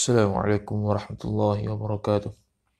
السلام عليكم ورحمة الله وبركاته.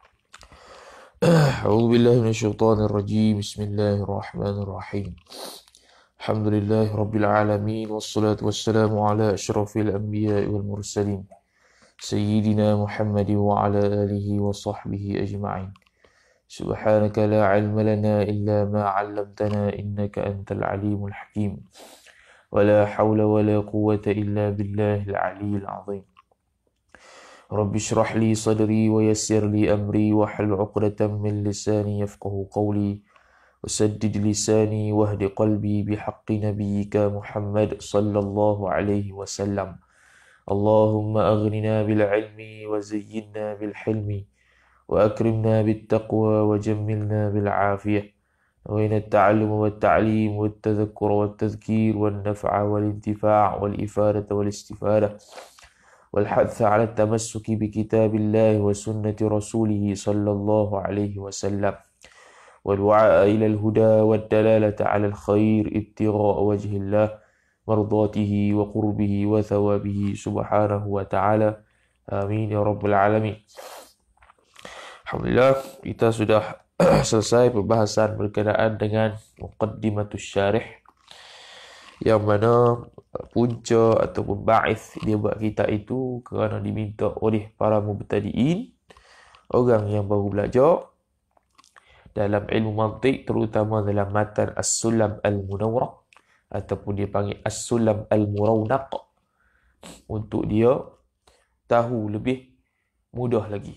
أعوذ بالله من الشيطان الرجيم. بسم الله الرحمن الرحيم. الحمد لله رب العالمين، والصلاة والسلام على أشرف الأنبياء والمرسلين سيدنا محمد وعلى آله وصحبه أجمعين. سبحانك لا علم لنا إلا ما علمتنا إنك أنت العليم الحكيم، ولا حول ولا قوة إلا بالله العلي العظيم. رب اشرح لي صدري ويسر لي أمري واحلل عقدة من لساني يفقه قولي وسدد لساني واهد قلبي بحق نبيك محمد صلى الله عليه وسلم. اللهم أغننا بالعلم وزينا بالحلم وأكرمنا بالتقوى وجملنا بالعافية، وإن التعلم والتعليم والتذكر والتذكير والنفع والانتفاع والإفادة والاستفادة والحث على التمسك بكتاب الله وسنة رسوله صلى الله عليه وسلم، والدعاء إلى الهدى والدلالة على الخير ابتغاء وجه الله مرضاته وقربه وثوابه سبحانه وتعالى. آمين يا رب العالمين. Alhamdulillah, kita sudah selesai pembahasan berkenaan dengan Muqaddimatus Syarih, yang mana punca ataupun ba'ith dia buat kita itu kerana diminta oleh para mubtadi'in, orang yang baru belajar dalam ilmu mantiq, terutama dalam matan As-Sulam Al-Munawwarah ataupun dia panggil As-Sulam Al-Murawnaq, untuk dia tahu lebih mudah lagi.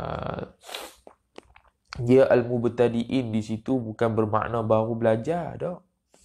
Dia al-mubtadi'in di situ bukan bermakna baru belajar dah.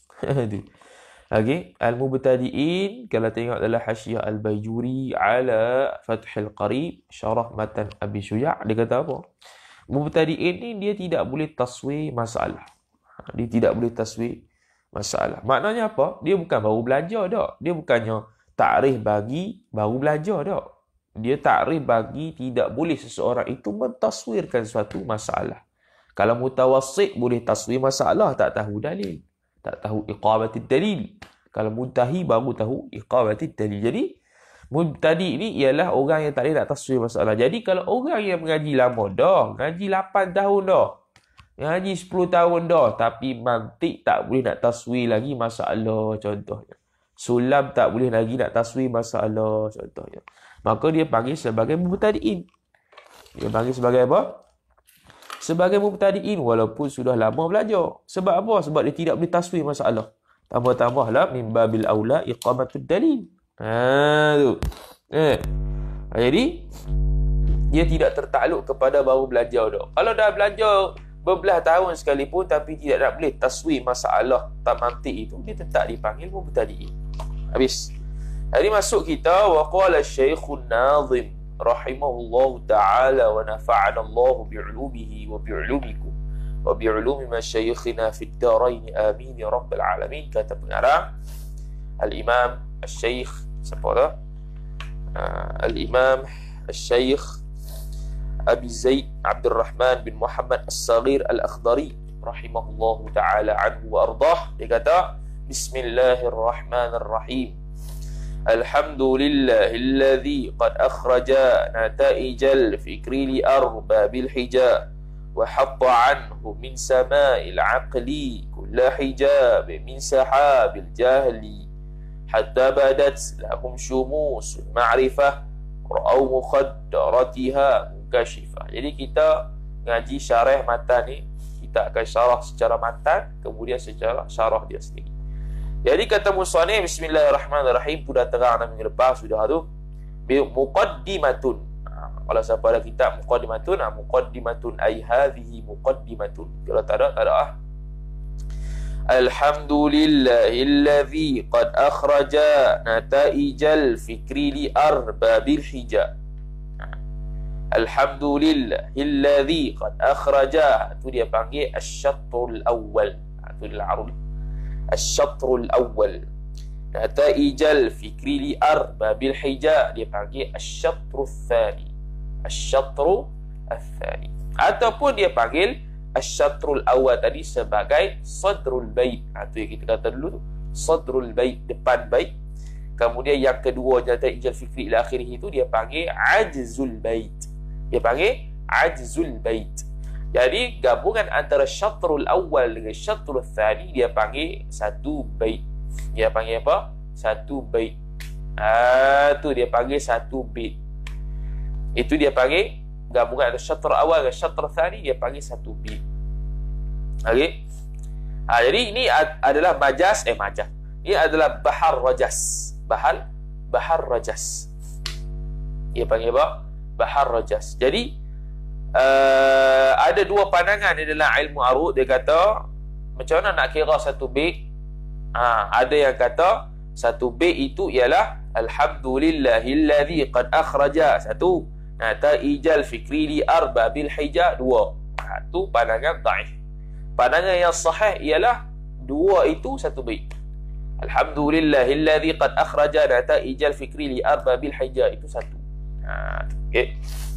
Okey, al-mubtadi'in kalau tengok dalam Hasyiah Al-Bajuri ala Fathul Qarib syarah matan Abi Syuja', dia kata apa? Mubtadi'in ni dia tidak boleh taswir masalah. Dia tidak boleh taswir masalah. Maknanya apa? Dia bukan baru belajar dah. Dia bukannya takrif bagi baru belajar dah. Dia takrif bagi tidak boleh seseorang itu mentaswirkan suatu masalah. Kalau mutawassit boleh taswir masalah, tak tahu dalil, tak tahu iqamatid dalil. Kalau muntahi baru tahu iqamatid dalil. Jadi mubtadi ni ialah orang yang tak boleh nak taswir masalah. Jadi kalau orang yang mengaji lama dah, ngaji 8 tahun dah, ngaji 10 tahun dah, tapi mantik tak boleh nak taswir lagi masalah, contohnya sulam tak boleh lagi nak taswir masalah, contohnya, maka dia panggil sebagai mubtadi'in. Dia panggil sebagai apa? Sebagai mubtadi'in walaupun sudah lama belajar. Sebab apa? Sebab dia tidak boleh taswir masalah. Tambah-tambahlah min babil aula iqamatud dalil. Tu. Jadi dia tidak tertakluk kepada baru belajar dah. Kalau dah belajar berbelas tahun sekalipun tapi tidak nak boleh taswir masalah tamantik itu, dia tetap dipanggil mubtadi'in. Habis. Jadi masuk kita wa qala Syekhun Nazim rahimahullahu taala wa nafa'ana Allah bi'ulumihi wa bi'ulumikum wa bi'ulumi masyayikhina fid darain amin ya rabbal alamin. Kata pengarang Al-Imam Al-Syekh siapa dah? Al-Imam Al-Syekh Abi Zaid Abdul Rahman bin Muhammad As-Saghir Al-Akhdari rahimahullahu taala anhu wa ardah. Dia kata Bismillahirrahmanirrahim. Alhamdulillahilladzi qad akhraja nataijal fikri li arbabil hijab wa hatta anhu min sama'il aqli kulla hijab min sahabil jahli hatta badat lahum syumusul ma'rifah ra'au mukhaddaratiha mukashifah. Jadi kita ngaji syarah matan ni, kita akan syarah secara matan, kemudian secara syarah dia sendiri. Jadi kata musannif bismillahirrahmanirrahim, tu dah terang dalam minggu lepas sudah tu. Muqaddimatun. Kalau siapa ada kitab muqaddimatun, muqaddimatun ay hadhihi muqaddimatun. Kalau tak ada, tak ada. Alhamdulillahilladzi qad akhraja nataijal fikri li arbabil hijab. Alhamdulillahilladzi qad akhraja, tu dia panggil asy-syatrul awwal. Tu al-arud asy-syatrul awwal. Nataijal fikri li arbabil hijab, dia panggil asy-syatrul tsani. Asy-syatru ats-tsani. Ataupun dia panggil asy-syatrul awwal tadi sebagai sadrul bait. Tu yang kita kata dulu tu, sadrul bait, depan bait. Kemudian yang kedua nata ijal fikri ila akhirih itu dia panggil ajzul bait. Dia panggil ajzul bait. Jadi gabungan antara syatrul awal dengan syatrul thani dia panggil satu bait. Dia panggil apa? Satu bait. Tu dia panggil satu bait. Itu dia panggil gabungan antara syatrul awal dengan syatrul thani dia panggil satu bait. Okey. Jadi ini adalah majaz. Ini adalah bahar rajas. Bahar rajas. Dia panggil apa? Bahar rajas. Jadi ada dua pandangan di dalam ilmu arud. Dia kata macam mana nak kira satu bait? Ada yang kata satu bait itu ialah alhamdulillahilladzi qad akhraja satu, nataijal fikri li arbabil hija dua. Itu pandangan dhaif. Pandangan yang sahih ialah dua itu satu bait. Alhamdulillahilladzi qad akhraja nataijal fikri li arbabil hija itu satu. Okey.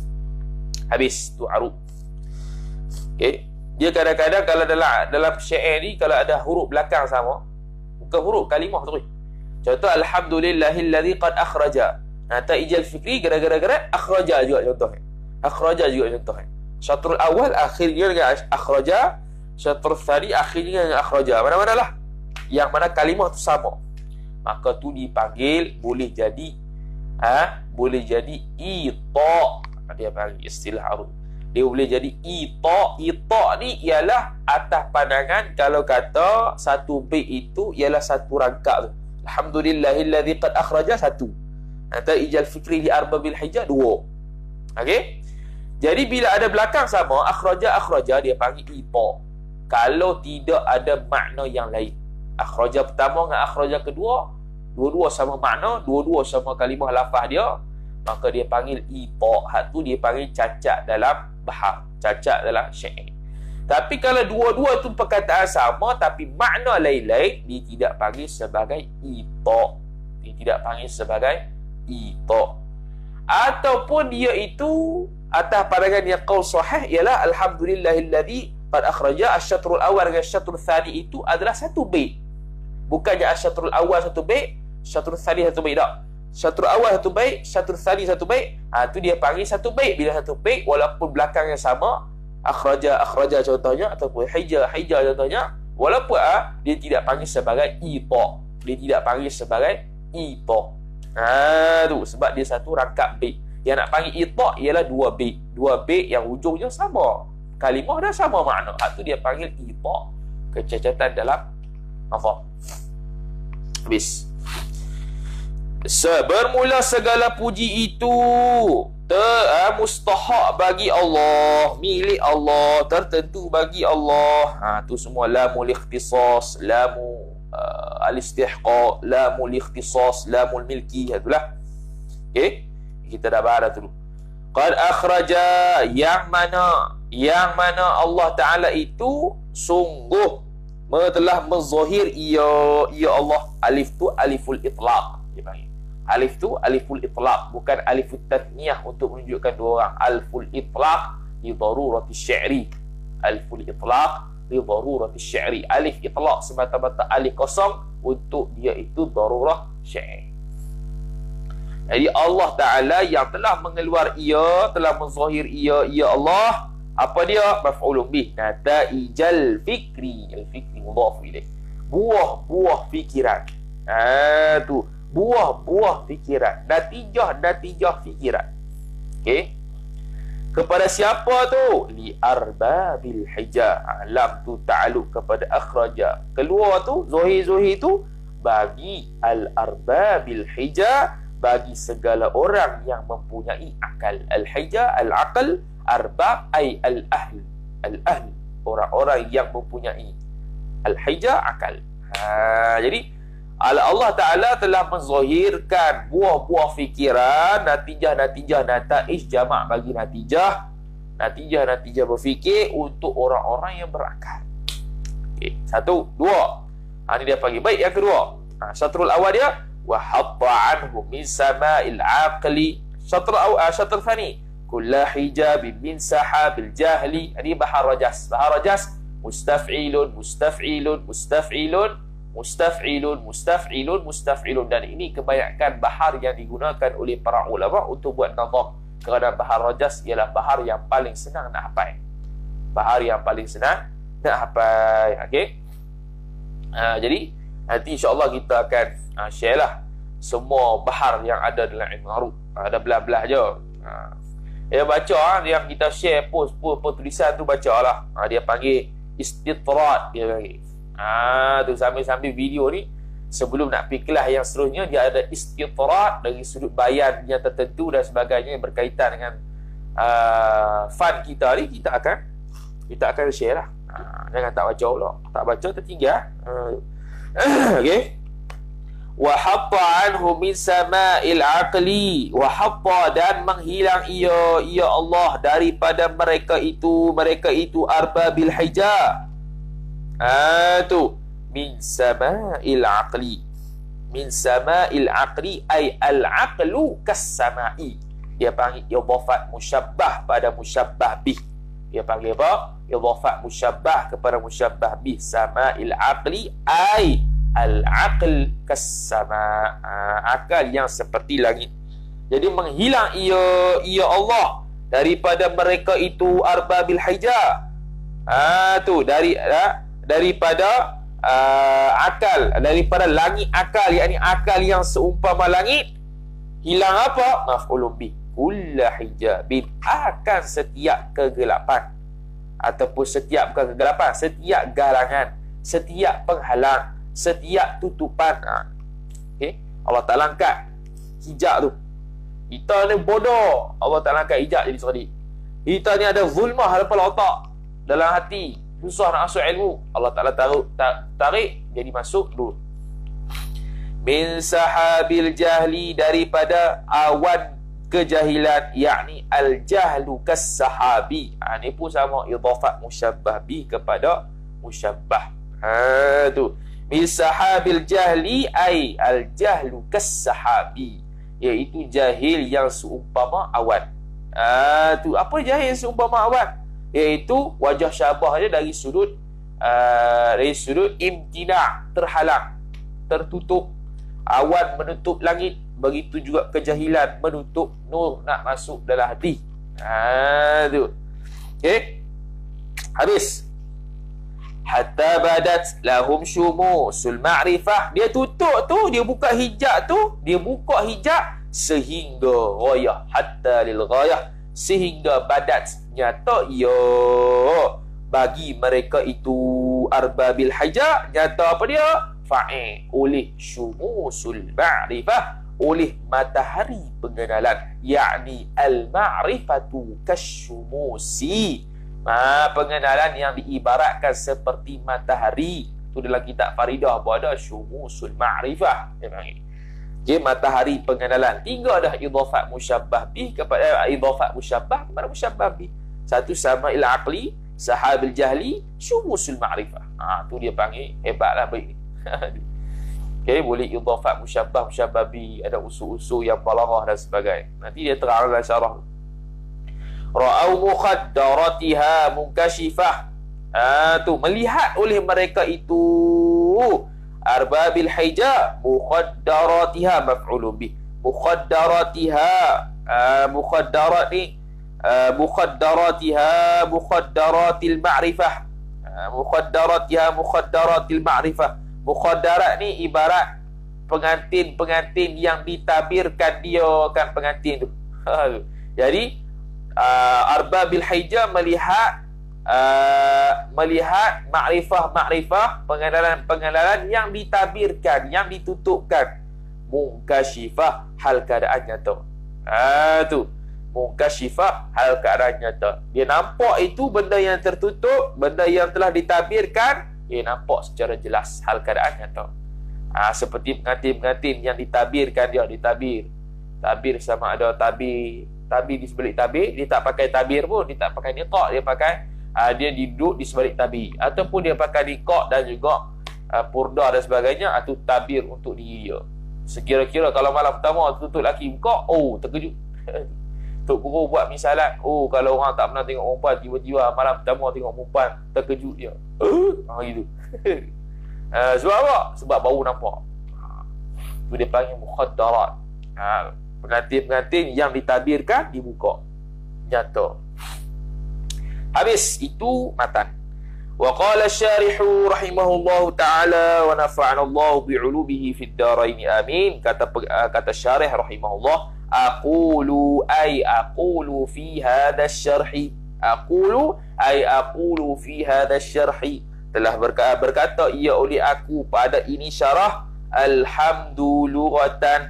Habis tu arub. Okey. Dia kadang-kadang kalau dalam syair ni kalau ada huruf belakang sama, bukan huruf kalimah tu. Contoh alhamdulillahilladzi qad akhraja. Nataijal fikri gara-gara akhraja juga contohnya. Akhraja juga contohnya. Syatrul awal akhirnya dengan akhraja, syatrul tsani akhirnya dengan akhraja. Mana-manalah yang mana kalimah tu sama, maka tu dipanggil boleh jadi boleh jadi ita. Dia panggil istilah arud. Dia boleh jadi ita. Ita ni ialah atas pandangan kalau kata satu bait itu ialah satu rangkap tu. Alhamdulillahilladzi qad akhraja satu, nataijal fikri li arbabil hija dua. Okey. Jadi bila ada belakang sama akhraja dia panggil ita. Kalau tidak ada makna yang lain, akhraja pertama dengan akhraja kedua dua-dua sama makna, dua-dua sama kalimah lafaz dia, maka dia panggil ita. Hak tu dia panggil cacat dalam bahar, cacat dalam syair. Tapi kalau dua-dua tu perkataan sama tapi makna lain-lain, dia tidak panggil sebagai ita. Dia tidak panggil sebagai ita. Ataupun dia itu atas pandangan yang qaul sahih ialah alhamdulillahilladzi qad akhraja asy-syatrul awal dengan syatrul tsani itu adalah satu bait. Bukannya asy-syatrul awal satu bait, syatrul tsani satu bait tak. Syatrul awal satu bait, syatrul tsani satu bait. Tu dia panggil satu bait. Bila satu bait walaupun belakangnya sama, akhraja contohnya ataupun hija contohnya, walaupun dia tidak panggil sebagai ita. Dia tidak panggil sebagai ita. Tu sebab dia satu rangkap bait. Yang nak panggil ita ialah dua bait. Dua bait yang hujungnya sama, kalimah dah sama makna. Tu dia panggil ita. Kecacatan dalam apa? Habis. Bermula segala puji itu mustahak bagi Allah, milik Allah, tertentu bagi Allah. Tu semua lamul ikhtisas, lamul al-istihqaq, lamul ikhtisas, lamul milki. Itulah. Okey, kita dah bahas dulu. Qad akhraja, yang mana Allah Taala itu sungguh telah menzahir ia Allah. Alif tu aliful itlaq dia panggil. Alif tu aliful itlaq, bukan alifut tatniyah untuk menunjukkan dua orang. Aliful itlaq li darurati syi'ri. Aliful itlaq li darurati syi'ri. Alif itlaq semata-mata alif kosong untuk dia itu darurah syi'ri. Jadi Allah Ta'ala yang telah mengeluar ia, telah menzahir ia Allah. Apa dia? Maf'ulun bih. Nataijal fikri. Al-fikri mudhaf ilaih. Buah-buah fikiran. Tu buah-buah fikiran. Natijah fikiran. Okey. Kepada siapa tu? Li arbabil hija. Lam tu ta'aluk kepada akhraja. Keluar tu, zuhir tu bagi al-arbabil hija, bagi segala orang yang mempunyai akal. Al-hija, al-aql, arbab ay al-ahl. Al-ahl, orang-orang yang mempunyai al-hija, akal. Jadi Allah Ta'ala telah menzahirkan buah-buah fikiran, natijah, nataij, jamak bagi natijah berfikir untuk orang-orang yang berakal. Okay. Satu, dua. Ini dia panggil. Baik, yang kedua. Syatrul awal dia, wa hatta anhu min sama'il aqli. Syatrul thani, kulla hijabin min sahabil jahli. Ini bahar rajas. Bahar rajas, mustaf'ilun, Mustaf'ilun, mustaf'ilun, mustaf'ilun. Dan ini kebanyakan bahar yang digunakan oleh para ulama untuk buat nazam. Kerana bahar rajas ialah bahar yang paling senang nak hafal. Bahar yang paling senang nak hafal. Okey. Jadi nanti insya-Allah kita akan share lah semua bahar yang ada dalam ilmu nahwu. Ada belah-belah je. Dia baca yang kita share post tulisan tu bacalah. Dia panggil istitrad, dia panggil. Tu sambil-sambil video ni sebelum nak pergi kelas yang seterusnya dia ada istitrad dari sudut bayan yang tertentu dan sebagainya yang berkaitan dengan fun kita ni, kita akan share lah. Jangan tak baca pula. Tak baca tertinggal. Okey. Wa hatta anhu min sama'il aqli, wa hatta, dan menghilang ia Allah daripada mereka itu arbabil hijab. Tu min sama'il aqli, min sama'il aqli ay al aqlu kas sama'i. Dia panggil idhafat musyabbah pada musyabbah bih. Dia panggil apa? Idhafat musyabbah kepada musyabbah bih. Sama'il aqli ay al-aql kas-sama, akal yang seperti langit. Jadi menghilang ia Allah daripada mereka itu arbabil hijab. Tu daripada akal, daripada langit akal, yakni akal yang seumpama langit. Hilang apa? Maf'ulun bih. Kullu hijabin, akan setiap kegelapan, ataupun setiap bukan kegelapan, setiap galangan, setiap penghalang, setiap tutupan. Okay? Allah Ta'ala angkat hijab tu. Kita ni bodoh, Allah Ta'ala angkat hijab jadi cerdik. Kita ni ada zulmah dalam otak, dalam hati, susah nak masuk ilmu. Allah Ta'ala tarik jadi masuk dulu. Min sahabil jahli, daripada awan kejahilan, yakni al-jahlu kas-sahabi. Ini pun sama idhafat musyabbah bi kepada musyabbah. Tu min sahabil jahli ay al-jahlu kas-sahabi, iaitu jahil yang seumpama awan. Tu apa jahil seumpama awan? Iaitu wajah syabah dia dari sudut imtina', terhalang, tertutup. Awan menutup langit, begitu juga kejahilan menutup nur nak masuk dalam hati. Tu. Okey. Habis. Hatta badat lahum syumusul ma'rifah. Dia tutup tu, dia buka hijab tu, dia buka hijab sehingga ghayah, hatta lil ghayah, sehingga badat, nyata bagi mereka itu arbabil hijab, nyata apa dia? Fa'il, oleh syumusul ma'rifah, oleh matahari pengenalan, yakni al-ma'rifatu kasyumusi. Pengenalan yang diibaratkan seperti matahari. Itu dalam kitab Faridah pun ada syumusul ma'rifah. Okay, matahari pengenalan. Tiga dah idhafat musyabbah bih kepada idhafat musyabbah kepada musyabbah bih. Satu sama'il aqli, sahabil jahli, syumusul ma'rifah. Tu dia panggil hebatlah baik ni. Okay, boleh idhafat musyabbah, musyabbah bih, ada usul-usul yang balaghah dan sebagainya. Nanti dia terang dalam syarah. Ra'au mukhaddaratiha munkashifah. Tu melihat oleh mereka itu arbabil hijab, mukhaddaratiha maf'ulun bih. Mukhaddaratiha, mukhaddarat ni mukhaddaratiha mukhaddaratil ma'rifah. Mukhaddaratiha mukhadaratil ma'rifah. Mukhaddarat ni ibarat pengantin-pengantin yang ditabirkan, dia kan pengantin tu. Jadi arbabil hijab melihat makrifah, pengenalan yang ditabirkan, yang ditutupkan. Munkashifah, hal keadaan nyata. Tu munkashifah, hal keadaan nyata. Dia nampak itu benda yang tertutup, benda yang telah ditabirkan, dia nampak secara jelas hal keadaan nyata. Seperti pengantin-pengantin yang ditabirkan, dia ditabir. Tabir sama ada tabir di sebalik tabir, dia tak pakai tabir pun, dia tak pakai niqab, dia pakai dia duduk di sebalik tabir, ataupun dia pakai niqab dan juga purdah dan sebagainya, itu tabir untuk diri dia. Sekira-kira kalau malam pertama tutup laki buka, terkejut. Tok Guru buat misalan, kalau orang tak pernah tengok perempuan, tiba-tiba malam pertama tengok perempuan, terkejut dia. Gitu. Sebab apa? Sebab baru nampak. Itu dia panggil mukhaddarat. Pengantin-pengantin yang ditabirkan dibuka. Nyata. Habis itu matan. Wa qala syarihu rahimahullahu ta'ala wa nafa'ana Allah bi'ulubihi fid darain amin. Kata syarih rahimahullah, aqulu fi hadha syarhi. Aqulu fi hadha syarhi. Telah berkata ia oleh aku pada ini syarah. Alhamdu lughatan.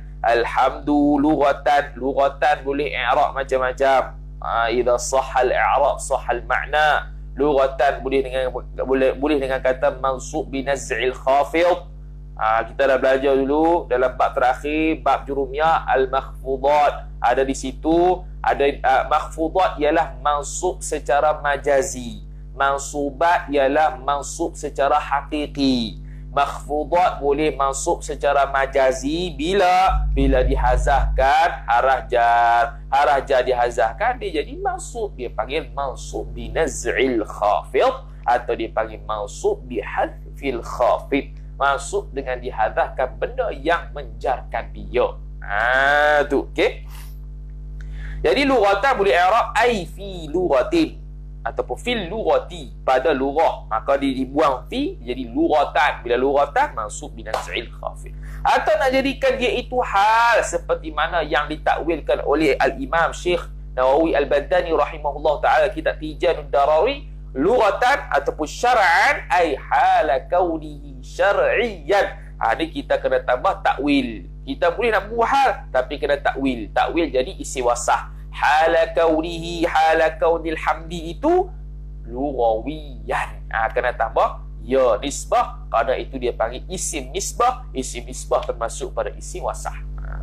Lughatan boleh i'rab macam-macam. Idza sahha al-i'rab sahha al-ma'na. Lughatan boleh dengan kata mansub bi naz'il khafid. Kita dah belajar dulu dalam bab terakhir, bab jurumiyah, al-makhfudat. Ada di situ, ada makhfudat ialah mansub secara majazi. Mansubat ialah mansub secara hakiki. Makhfudat boleh mansub secara majazi bila dihazahkan harah jar. Harah jar dihazahkan, dia jadi mansub. Dia panggil mansub bi naz'il khafid, atau dia panggil mansub bi hadfil khafid. Mansub dengan dihazahkan benda yang menjarkan dia. Tu, okey. Jadi lughatan boleh i'rab ai fi lughatin ataupun fil lughati, pada lughah, maka dibuang fi jadi lughatan. Bila lughatan mansub bi naz'il khafid. Atau nak jadikan dia itu hal seperti mana yang ditakwilkan oleh al-Imam Syekh Nawawi Al-Badani rahimahullah taala, kitab Tijanud Darawi, lughatan ataupun syar'an ai hala kaunihi syar'iyyan. Ni kita kena tambah takwil. Kita boleh nak buat hal tapi kena takwil. Takwil jadi isi wasah. Hala kaunihi, hala kaunil hamdi itu lughawiyan. Kena tambah ya nisbah, kerana itu dia panggil isim nisbah. Isim nisbah termasuk pada isim wasah.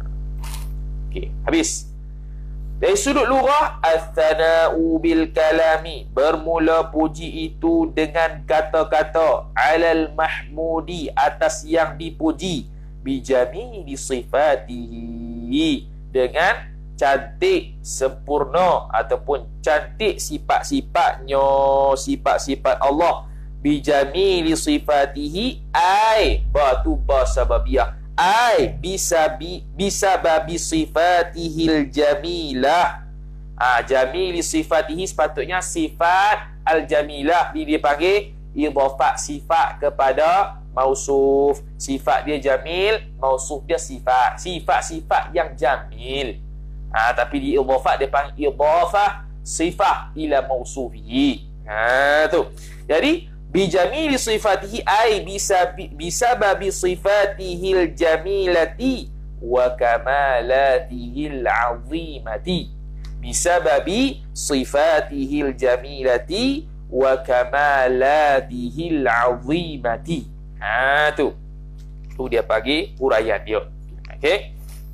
Okey, habis. Dari sudut lughah, as-sana'u bil kalami, bermula puji itu dengan kata-kata, alal mahmudi, atas yang dipuji, bijamili sifatihi, dengan cantik sempurna ataupun cantik sifat-sifatnya, sifat-sifat Allah. Bijamili sifatihi ai batu basababiyah, ai bisa babi sifatihil jamilah. Jamili sifatihi sepatutnya sifat al-jamilah. Dia panggil idhafah sifat kepada mausuf. Sifat dia jamil, mausuf dia sifat. Sifat-sifat yang jamil. Tapi di idhafah dia panggil idhafah sifah ila mausufihi. Tu. Jadi bijamili sifatihi ai bisa babi sifatihil jamilati wa kamalatihil azimati. Bisa babi sifatihil jamilati wa kamalatihil azimati. Tu. Tu dia panggil huraian dia. Okey.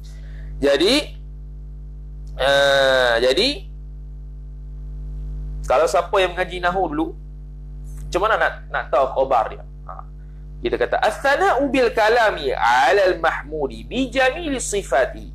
Jadi kalau siapa yang mengaji nahwu dulu, macam mana nak tahu khabar dia? Kita kata as-sana'u bil kalami 'ala al-mahmudi bi jamili sifati.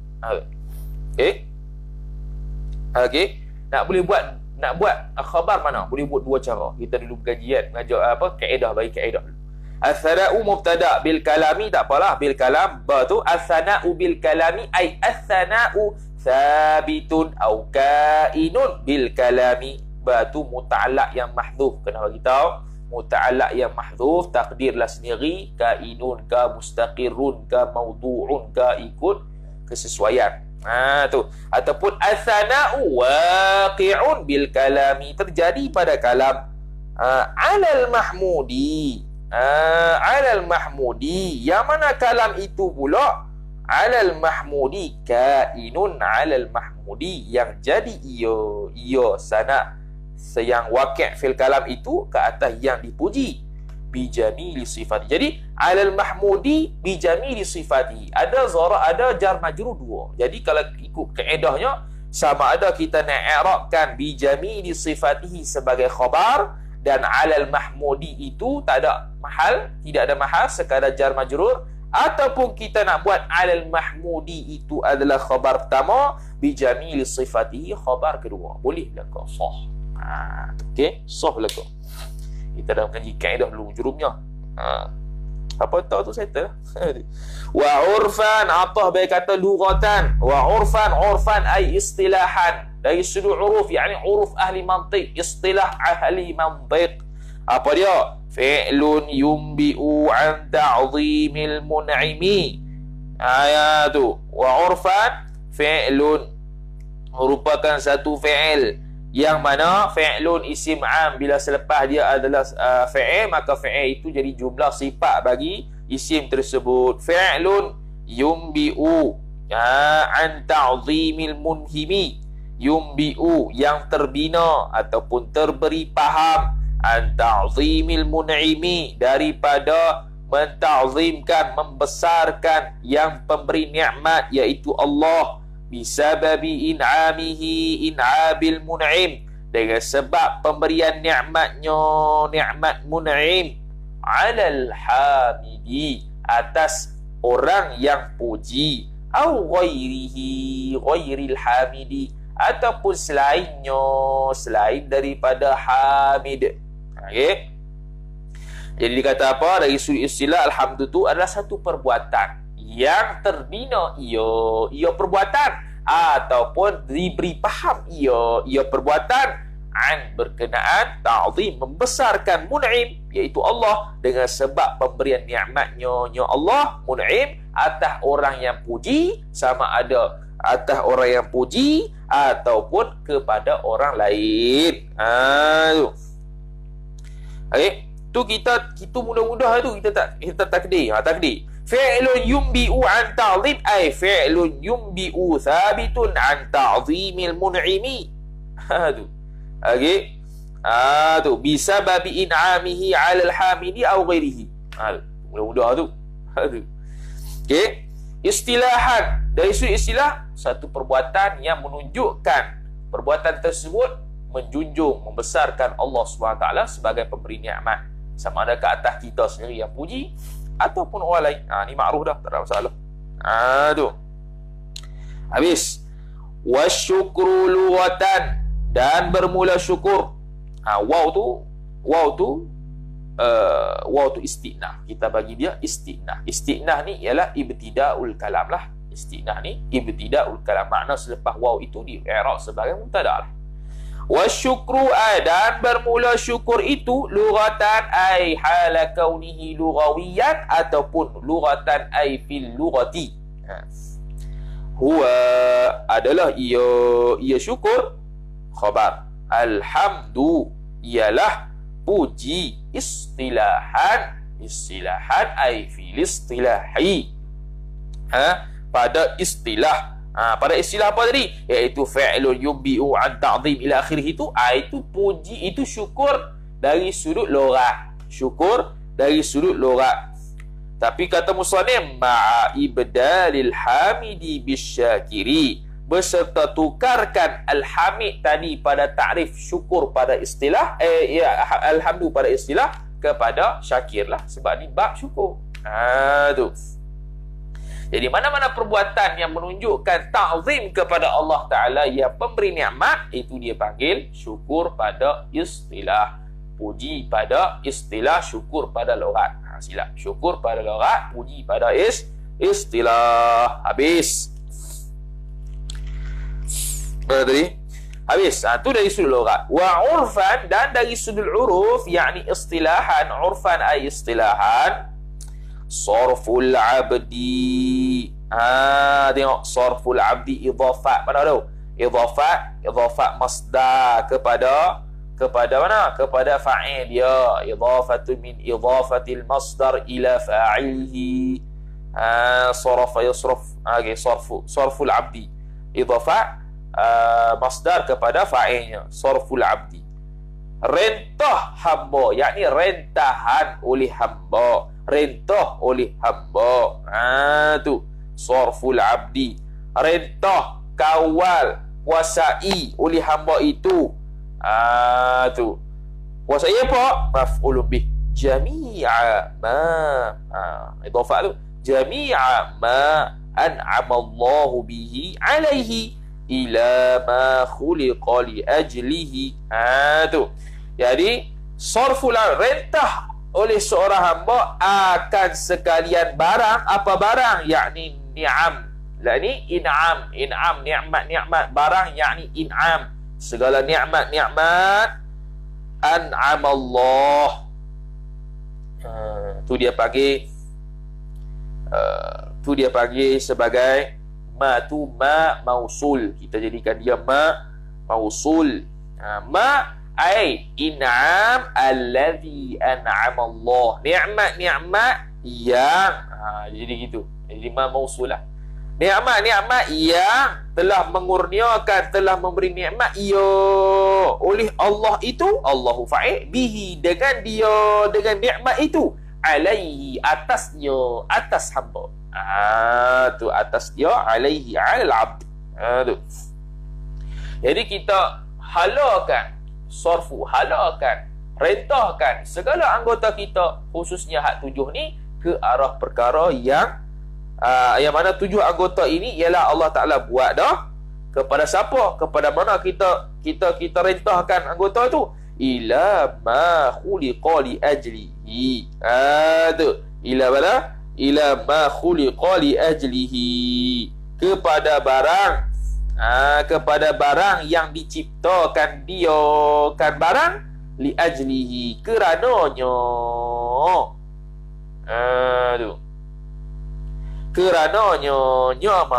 Okey. Nak buat khabar mana? Boleh buat dua cara. Kita dulu bergajian mengajar kaedah, bagi kaedah dulu. As-sana'u mubtada bil kalami, tak apalah, bil kalam ba tu. As-sana'u bil kalami ai as-sana'u sabitun au kainun bil kalami. Ba tu muta'allaq yang mahdhuf. Kena bagi tahu muta'allaq yang mahdhuf, takdirlah sendiri, kainun ka mustaqirrun ka mawdu'un ka, ikut kesesuaian. Tu. Ataupun as-sana'u waqi'un bil kalami, terjadi pada kalam. Alal mahmudi, alal mahmudi, yang mana kalam itu pula? Alal mahmudi, kainun alal mahmudi, yang jadi ia sana, yang waqi' fil kalam itu ke atas yang dipuji, bijamili sifati. Jadi alal mahmudi bijamili sifati, ada zara, ada jar majrur dua. Jadi kalau ikut kaedahnya, sama ada kita nak i'rabkan bijamili sifatihi sebagai khabar, dan alal mahmudi itu tak ada mahal, tidak ada mahal, sekadar jar majrur. Ataupun kita nak buat alal mahmudi itu adalah khabar pertama, bijamili sifatihi khabar kedua. Boleh belaka sah. Okey, sah belaka. Kita dah mengaji kaedah dulu jurumnya. Apa tahu tu settle. Wa urfan, atah baik kata lughatan. Wa urfan ay istilahan. Dari sudut uruf, yakni uruf ahli mantiq, istilah ahli mantiq. Apa dia? Fi'lun yumbi'u an ta'zimil mun'imi. Tu. Wa urfan fi'lun merupakan satu fi'il yang mana fi'lun isim am, bila selepas dia adalah fi'il, maka fi'il itu jadi jumlah sifat bagi isim tersebut. Fi'lun yumbi'u an ta'zimil munhimi. Yumbi'u yang terbina ataupun terberi faham, an ta'zimil mun'imi daripada menta'zimkan, membesarkan yang pemberi nikmat, iaitu Allah. Bisababi in'amihi in'abil mun'im, dengan sebab pemberian nikmatnya, nikmat mun'im, alal hamidi, atas orang yang puji, au ghairihi ghairil hamidi, ataupun selainnya, selain daripada hamid. Okey. Jadi dikata apa? Dari sudut istilah, alhamdu tu adalah satu perbuatan yang terbina ia perbuatan, ataupun diberi faham ia perbuatan, an berkenaan ta'zim, membesarkan, mun'im iaitu Allah, dengan sebab pemberian nikmatnya Allah mun'im atas orang yang puji, sama ada atas orang yang puji ataupun kepada orang lain. Tu. Okey, tu kita mudah-mudah tu kita takdir. Takdir. Fi'lun yumbi'u an ta'zim ay fi'lun yumbi'u thabitun an ta'zimil mun'imi. Tu. Okey. Tu bisababi in'amihi 'alal hamidi aw ghairihi. Mudah-mudah tu. Okey. Istilahan, dari sudut istilah, satu perbuatan yang menunjukkan perbuatan tersebut menjunjung, membesarkan Allah SWT sebagai pemberi nikmat, sama ada ke atas kita sendiri yang puji ataupun orang lain. Ni makruf dah, tak ada masalah. Tu. Habis. Wasyukru lughatan, dan bermula syukur. Waw tu istinah. Kita bagi dia istinah. Istinah ni ialah ibtida'ul kalam lah. Istinah ni ibtida'ul kalam. Makna selepas waw itu di i'rab sebagai mubtada lah. Wasyukru, dan bermula syukur itu, lughatan ay hala kaunihi lughawiyan, ataupun lughatan ay fil lughati. Huwa adalah ia syukur, khabar. Alhamdu ialah puji, istilahan ay fil istilahi, pada istilah. Pada istilah apa tadi? Iaitu fi'lun yumbi'u an ta'zim ila akhirih itu. Itu puji, itu syukur dari sudut loghat. Syukur dari sudut loghat. Tapi kata musannif, ma'a ibdalil hamidi bisyakiri, beserta tukarkan al-hamid tadi pada ta'rif syukur pada istilah, alhamdu pada istilah, kepada syakir lah, sebab ni bab syukur. Tu. Jadi mana-mana perbuatan yang menunjukkan ta'zim kepada Allah Ta'ala yang pemberi nikmat, itu dia panggil syukur pada istilah. Puji pada istilah, syukur pada loghat. Silap. Syukur pada loghat, puji pada istilah. Habis. Mana tadi? Habis. Tu dari sudut loghat. Wa urfan, dan dari sudut uruf, yakni istilahan. Urfan ay istilahan. Sarful abdi. Tengok, sarful abdi idhafat. Mana tu? Idhafat masdar kepada mana? Kepada fa'il dia. Idhafatun min idhafatil masdar ila fa'ilhi. Sarafa yasraf. Okay, sarful abdi idhafat masdar kepada fa'ilnya. Sarful abdi. Rentah hamba, yakni rentahan oleh hamba. Rentah oleh hamba. Tu sarful abdi. Rentah, kawal, kuasai oleh hamba itu. Tu kuasai apa? Maf'ulun bih. Jami'a ma. Idhafah tu. Jami'a ma an'ama Allahu bihi alaihi ila ma khuliqa li ajlihi. Tu. Jadi sarful rentah oleh seorang hamba akan sekalian barang. Apa barang? Yakni ni'am. Lah ni in'am, nikmat, barang yakni in'am. Segala nikmat an'amallah. Tu dia panggil sebagai ma mausul. Kita jadikan dia ma mausul. Ma ai in'am allazi an'amallah. Nikmat yang jadi gitu. Jadi ma mausul lah. Nikmat yang telah mengurniakan, telah memberi nikmat oleh Allah itu, Allahu fa'il bihi, dengan dia, dengan nikmat itu, alaihi, atasnya, atas hamba. Tu atas dia, alaihi, alal abd. Tu. Jadi kita halakan, rentahkan segala anggota kita, khususnya hak 7 ni, ke arah perkara yang mana 7 anggota ini ialah Allah Ta'ala buat dah. Kepada siapa? Kepada mana kita rentahkan anggota itu? Ila ma khuliqa li ajlihi. Tu. Ila mana? Ila ma khuliqa li ajlihi. Kepada barang yang diciptakan dia, kan barang li ajlihi, kerananya. Tu. Kerananya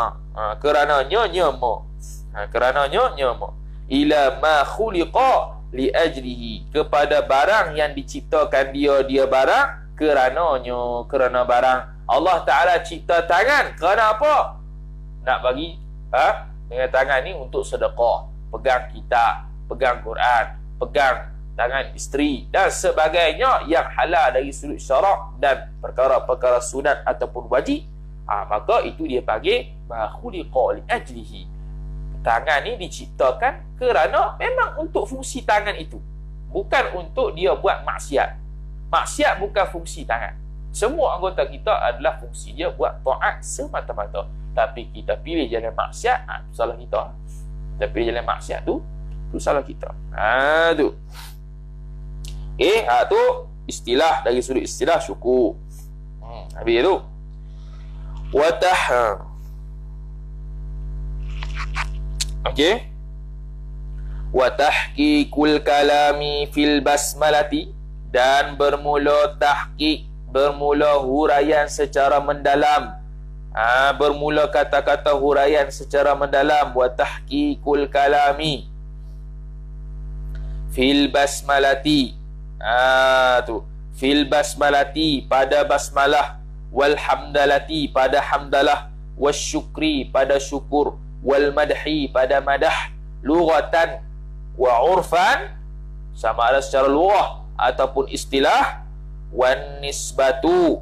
nyama. Ila ma khuliqa li ajlihi, kepada barang yang diciptakan dia barang, kerana barang. Allah Ta'ala cipta tangan kerana apa? Nak bagi dengan tangan ni untuk sedekah, pegang kitab, pegang Quran, pegang tangan isteri dan sebagainya yang halal dari sudut syarak dan perkara-perkara sunat ataupun wajib. Maka itu dia panggil ma khuliqa li ajlihi. Tangan ni diciptakan kerana memang untuk fungsi tangan itu, bukan untuk dia buat maksiat. Maksiat bukan fungsi tangan. Semua anggota kita adalah fungsi dia buat taat semata-mata. Tapi kita pilih jalan maksiat, tu salah kita. Kita pilih jalan maksiat tu salah kita. Tu. Tu istilah, dari sudut istilah syukur. Habis tu. Okey. Wa tahqiqul kalami fil basmalati, dan bermula tahqiq, bermula huraian secara mendalam. Bermula kata-kata huraian secara mendalam. Wa tahqiqul kalami fil basmalati. Tu fil basmalati, pada basmalah, wal hamdalati, pada hamdalah, wasyukri, pada syukur, wal madhi, pada madah, lughatan wa urfan, sama ada secara lughah ataupun istilah, wan nisbati,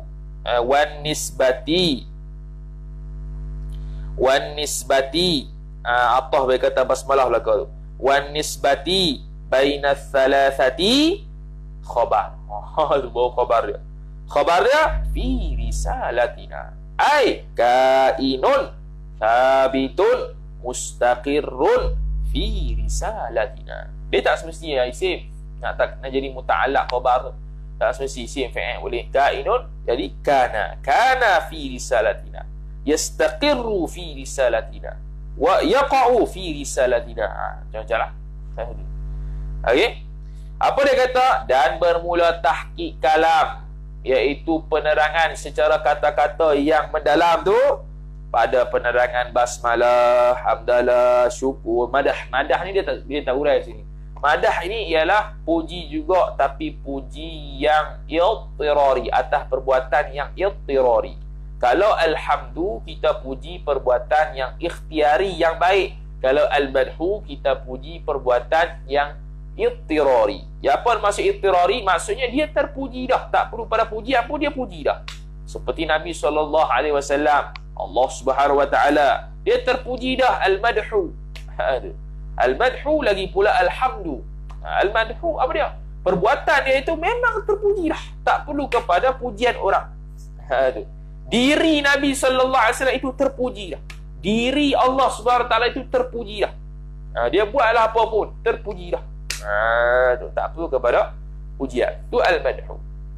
atah berkata basmalah belaka tu, wan nisbati baina thalathati khabar. Tu bawa khabar dia. Khabar dia fi risalatina, ai kainun thabitun mustaqirrun fi risalatina. Dia tak semestinya isim nak jadi muta'allaq khabar tu. Tak semesti isim fa'il boleh. Kainun jadi kana fi risalatina, yastaqirru fi risalatina, wa yaqa'u fi risalatina. Macam-macam lah. Okey. Apa dia kata? Dan bermula tahqiq kalam, iaitu penerangan secara kata-kata yang mendalam tu, pada penerangan basmalah, hamdalah, syukur, madah. Madah ni dia tak urai sini. Madah ini ialah puji juga, tapi puji yang iltirari, atas perbuatan yang iltirari. Kalau alhamdu, kita puji perbuatan yang ikhtiari, yang baik. Kalau al-madhu, kita puji perbuatan yang ittirari. Ya, apa maksud ittirari? Maksudnya dia terpuji dah, tak perlu pada pujian pun dia puji dah. Seperti Nabi SAW, Allah Subhanahu Wa Taala, dia terpuji dah, al-madhu. Al-madhu lagi pula alhamdu. Al-madhu apa dia? Perbuatan dia itu memang terpuji dah, tak perlu kepada pujian orang. Diri Nabi SAW itu terpuji dah. Diri Allah Subhanahu Wa Taala itu terpuji dah. Dia buatlah apa pun terpuji dah. Tak perlu kepada pujian. Tu al-madhu.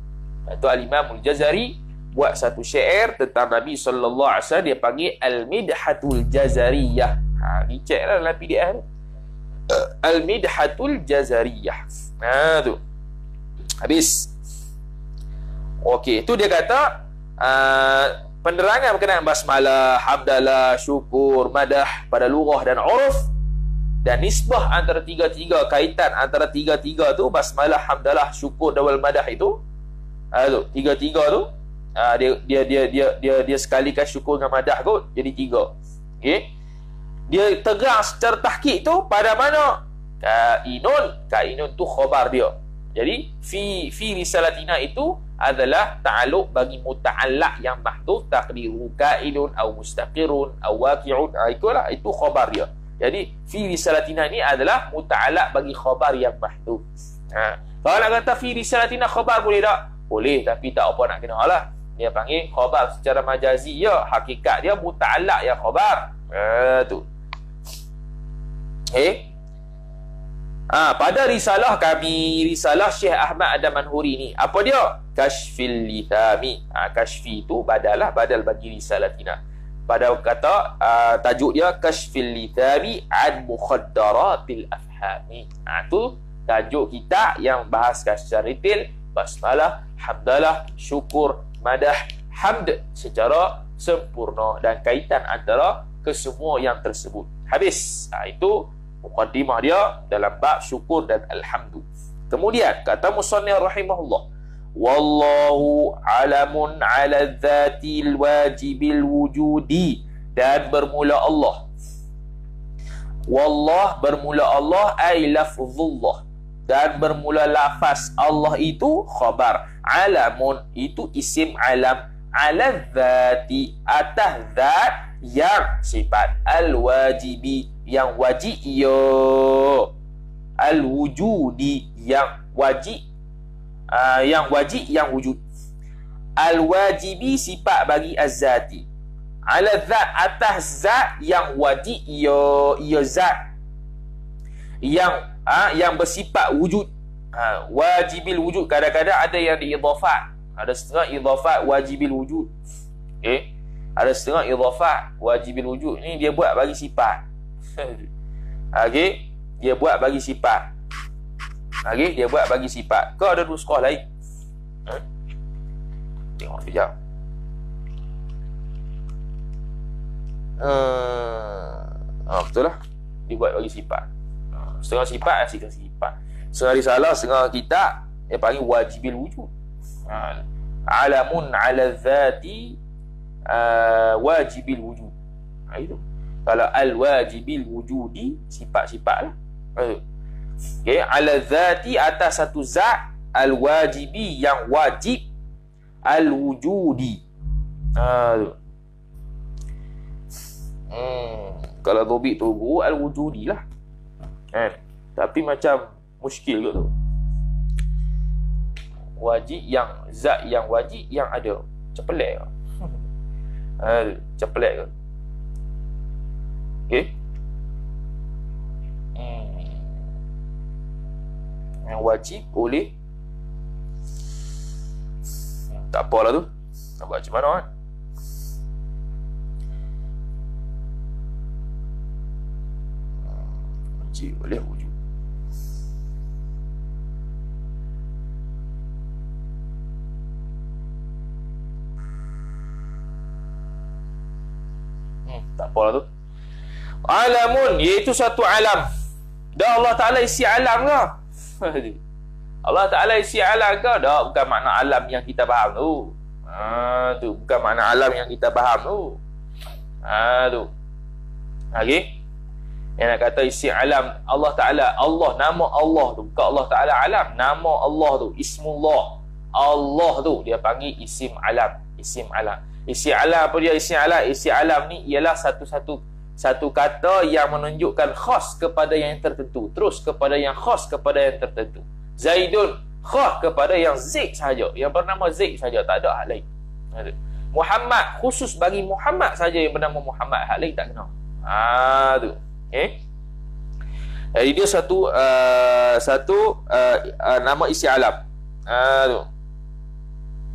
Itu Al-Imam Al-Jazari buat satu syair tentang Nabi sallallahu alaihi wasallam, dia panggil Al-Midhatul Jazariyah. Ni cek lah dalam PDF tu. Al-Midhatul Jazariyah. Tu. Habis. Okey, tu dia kata penerangan berkenaan basmalah, hamdalah, syukur, madah pada lughah dan uruf, dan nisbah antara tiga-tiga, kaitan antara tiga-tiga tu, basmalah, hamdalah, syukur dan wal madah itu. Tiga-tiga tu dia sekalikan syukur dengan madah kot, jadi tiga. Okey. Dia tegang secara tahqiq tu pada mana? Kainun tu khabar dia. Jadi fi risalatina itu adalah ta'alluq bagi muta'allaq yang mahdhuf, taqdiru kainun au mustaqirun au waqi'un. Itulah, itu khabar dia. Jadi fi risalatina ini adalah muta'allaq bagi khabar yang mahdhuf. Kalau nak kata fi risalatina khabar boleh tak? Boleh, tapi tak apa nak kena lah. Dia panggil khabar secara majazi ya, hakikat dia muta'allaq ya khabar. Tu. Pada risalah kami, risalah Syekh Ahmad Ad-Damanhuri ni, apa dia? Kashfil Lithami. Kashfi tu badal bagi risalatina. Pada kata tajuk dia Kashfil Lithami an Mukhaddaratil Afhami. Tu tajuk kita yang bahaskan secara detail basmalah, hamdalah, syukur, madah, hamd secara sempurna dan kaitan antara kesemua yang tersebut. Habis. Itu muqaddimah dia dalam bab syukur dan alhamdu. Kemudian kata musannif rahimahullah, wallahu alamun ala dzatil wajibil wujudi, dan bermula Allah. Wallah bermula Allah ay lafzullah, dan bermula lafaz Allah itu khabar. Alamun itu isim alam, ala dzati atas zat yang sifat, al-wajibi yang wajib, al-wujudi yang wajib, yang wujud. Al-wajibi sifat bagi az-zati, ala zat atas zat yang wajib, ia zat yang bersifat wujud. Wajibil wujud, kadang-kadang ada yang diidhafat, ada setengah idhafat wajibil wujud. Ada setengah idhafat wajibil wujud ni dia buat bagi sifat. Okey, dia buat bagi sifat. Okey, dia buat bagi sifat. Kau ada nuskah lain? Tengok sekejap. Betul lah. Dia buat bagi sifat. Setengah sifat, setengah sifat. Setengah risalah, setengah kitab, dia panggil wajibil wujud. Alamun ala dhati wajibil wujud. Itu. Kalau al-wajibil wujudi, sifat-sifat lah. Okay. Ala dhati atas satu zat, al-wajibi yang wajib, al-wujudi. Kalau dobit tu al-wujudi lah. Tapi macam muskil ke tu. Wajib yang zat yang wajib yang ada. Cepelek ke? Cepelek ke? Okey. Yang wajib boleh. Tak apalah tu. Nak buat macam mana kan? Wajib boleh wujud. Tak apalah tu. Alamun, iaitu satu alam. Dah Allah Ta'ala isi alam ke? Allah Ta'ala isi alam ke? Dah, bukan makna alam yang kita faham tu. Tu bukan makna alam yang kita faham tu. Tu. Okey. Yang nak kata isi alam Allah Ta'ala, Allah, nama Allah tu, bukan Allah Ta'ala alam. Nama Allah tu, Ismullah. Allah tu dia panggil isim alam. Isim alam. Isi alam apa dia? Isi alam. Isi alam ni ialah satu kata yang menunjukkan khas kepada yang tertentu, terus kepada yang khas kepada yang tertentu. Zaidun khas kepada yang Zaid saja, yang bernama Zaid saja, tak ada hal lain. Muhammad khusus bagi Muhammad saja yang bernama Muhammad, hal lain tak kena. Tu. Okey. Jadi dia satu nama isi alam. Tu.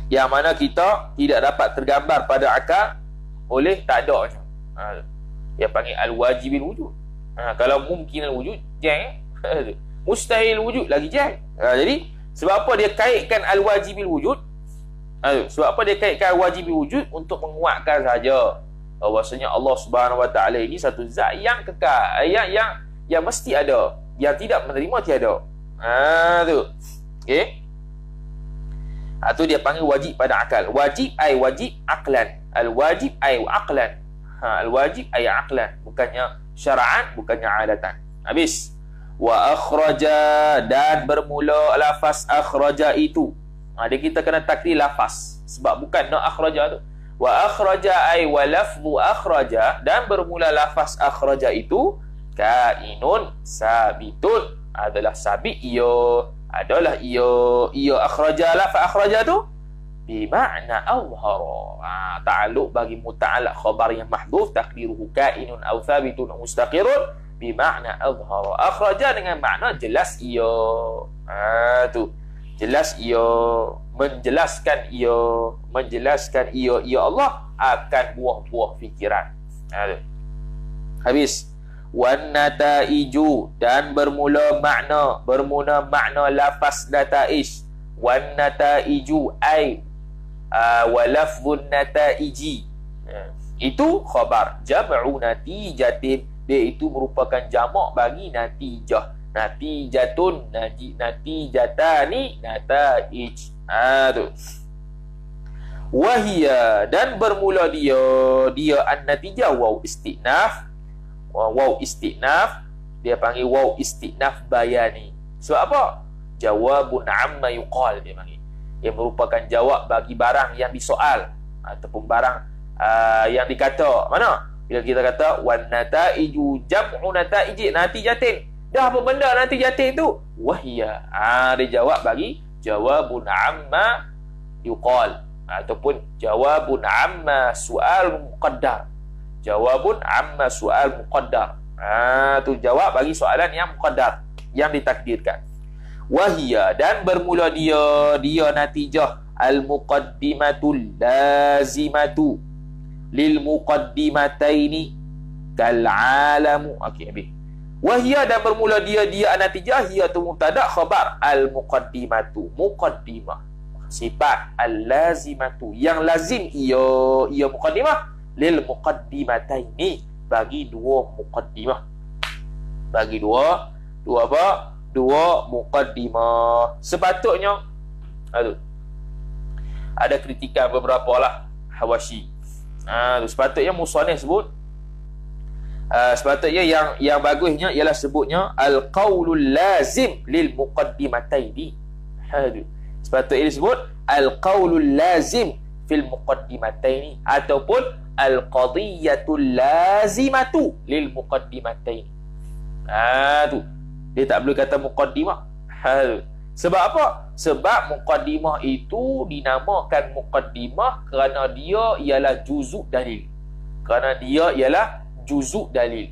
yang mana kita tidak dapat tergambar pada akal oleh tak ada macam. Dia panggil al-wajibil wujud. Kalau mungkin al-wujud, jang. Mustahil wujud lagi jang. Jadi sebab apa dia kaitkan al-wajibil wujud? Sebab apa dia kaitkan al-wajibil wujud? Untuk menguatkan saja bahwasanya Allah Subhanahu Wa Taala ini satu zat yang kekal, yang mesti ada, yang tidak menerima tiada. Tu. Okey. Tu dia panggil wajib pada akal. Wajib ai wajib aqlan. Al-wajib ai aqlan. Al-wajib ay aqlan, bukannya syara'an, bukannya adatan. Habis. Wa akhraja, dan bermula lafaz akhraja itu. Dia kita kena takdir lafaz, sebab bukan nak akhraja tu. Wa akhraja ay wa lafzu akhraja, dan bermula lafaz akhraja itu kainun sabitun, adalah sabit ia, adalah ia akhraja, lafaz akhraja tu bimakna azhara. Ta'alluq bagi muta'allaq khabar yang mahdhuf, takdiruhu kainun aw thabitun mustaqirun bimakna azhara. Akhraja dengan makna jelas ia. Tu jelas ia, menjelaskan ia Allah akan buah-buah fikiran. Habis. Wan nataiju, dan bermula makna lafaz nataij. Wan nataiju ay wa lafzun nataiji, itu khabar jam'u natijatin, dia itu merupakan jamak bagi natijah. Natijatun, natijatani, nataij. Tu. Wahia, dan bermula dia an-natijah waw istinaf. Waw istinaf, dia panggil waw istinaf bayani. Sebab apa? Jawabun amma yuqal, dia panggil. Dia merupakan jawab bagi barang yang disoal ataupun barang yang dikata. Mana? Bila kita kata wan nataiju jam'u nataiji natijatin, dah apa benda natijatin tu? Wahia. Dia jawab bagi jawabun amma yuqal ataupun jawabun amma su'al muqaddar. Jawabun amma su'al muqaddar. Tu jawab bagi soalan yang muqaddar, yang ditakdirkan. Wahia, dan bermula dia natijah al-muqaddimatul lazimatu lil muqaddimataini kal alamu. Okey, habis. Wahia, dan bermula dia natijah, ia tu mubtada, khabar al-muqaddimatu, muqaddimah, sifat al-lazimatu, yang lazim ia muqaddimah, lil muqaddimataini, bagi dua muqaddimah, bagi dua apa? Dua muqaddimah. Sepatutnya ada kritikan beberapa lah Hawashi. Sepatutnya musannif sebut, sepatutnya yang bagusnya ialah sebutnya al-qaulul lazim lil muqaddimataini. Sepatutnya disebut al-qaulul lazim fil muqaddimataini ataupun al-qadiyatul lazimatu lil muqaddimataini. Tu dia tak boleh kata muqaddimah. Sebab apa? Sebab muqaddimah itu dinamakan muqaddimah kerana dia ialah juzuk dalil. Kerana dia ialah juzuk dalil.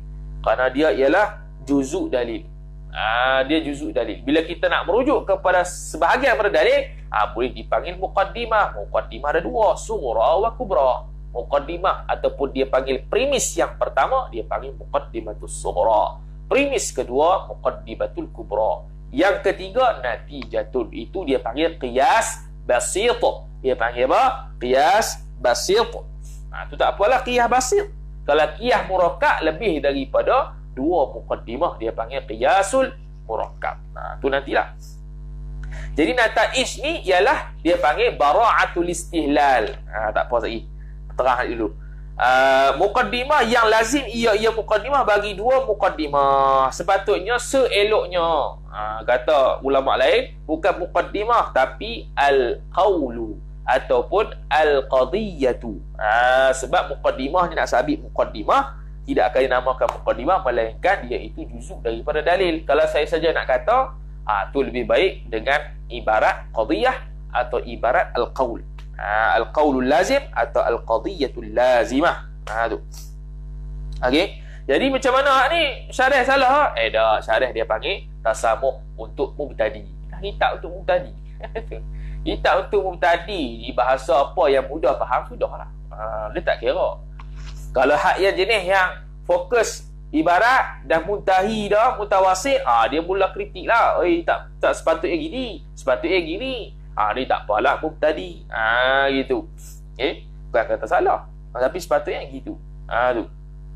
Dia juzuk dalil. Bila kita nak merujuk kepada sebahagian pada dalil, boleh dipanggil muqaddimah. Muqaddimah ada dua, sughra wa kubra. Muqaddimah ataupun dia panggil premis yang pertama, dia panggil muqaddimatus sughra. Premis kedua, muqaddimatul kubra. Yang ketiga, natijatul, itu dia panggil qiyas basit. Dia panggil apa? Qiyas basit. Itu tak apalah qiyas basit. Kalau qiyas murakkab lebih daripada dua muqaddimah, dia panggil qiyasul murakkab. Itu nantilah. Jadi nataij ni ialah dia panggil bara'atul istihlal. Tak apa lagi. Terang dulu. Muqaddimah yang lazim ia muqaddimah bagi dua muqaddimah. Sepatutnya seeloknya, kata ulama lain, bukan muqaddimah tapi al-qawlu ataupun al-qadiyatu. Sebab muqaddimah ni nak sabit muqaddimah, tidak akan dinamakan muqaddimah melainkan dia itu juzuk daripada dalil. Kalau saya saja nak kata, tu lebih baik dengan ibarat qadiyah atau ibarat al-qawl. Al-qawlul lazim atau al-qadiyatul lazimah. Tu. Okey. Jadi macam mana ni? Syarah salah? Dah, syarah dia panggil tasamuh untuk mubtadi. Kita tak untuk mubtadi. Kitab untuk mubtadi di bahasa apa yang mudah faham sudahlah. Dia tak kira. Kalau hak yang jenis yang fokus ibarat dah muntahi dah, mutawasit, dia mula kritik lah. Tak sepatutnya gini, sepatutnya gini. Dia tak apalah mubtadi. Gitu. Bukan kata salah, tapi sepatutnya gitu. Tu.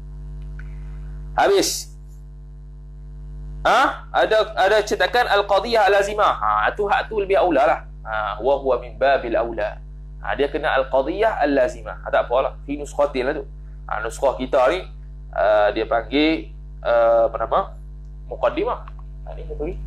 Habis. Ada cetakan al-qadiyah al-lazimah. Tu hak tu lebih aula lah. Wa huwa min babil aula. Dia kena al-qadiyah al-lazimah. Tak apalah. Fi nuskhatil lah tu. Nuskhah kita ni dia panggil apa nama? Muqaddimah. Ni kita bagi.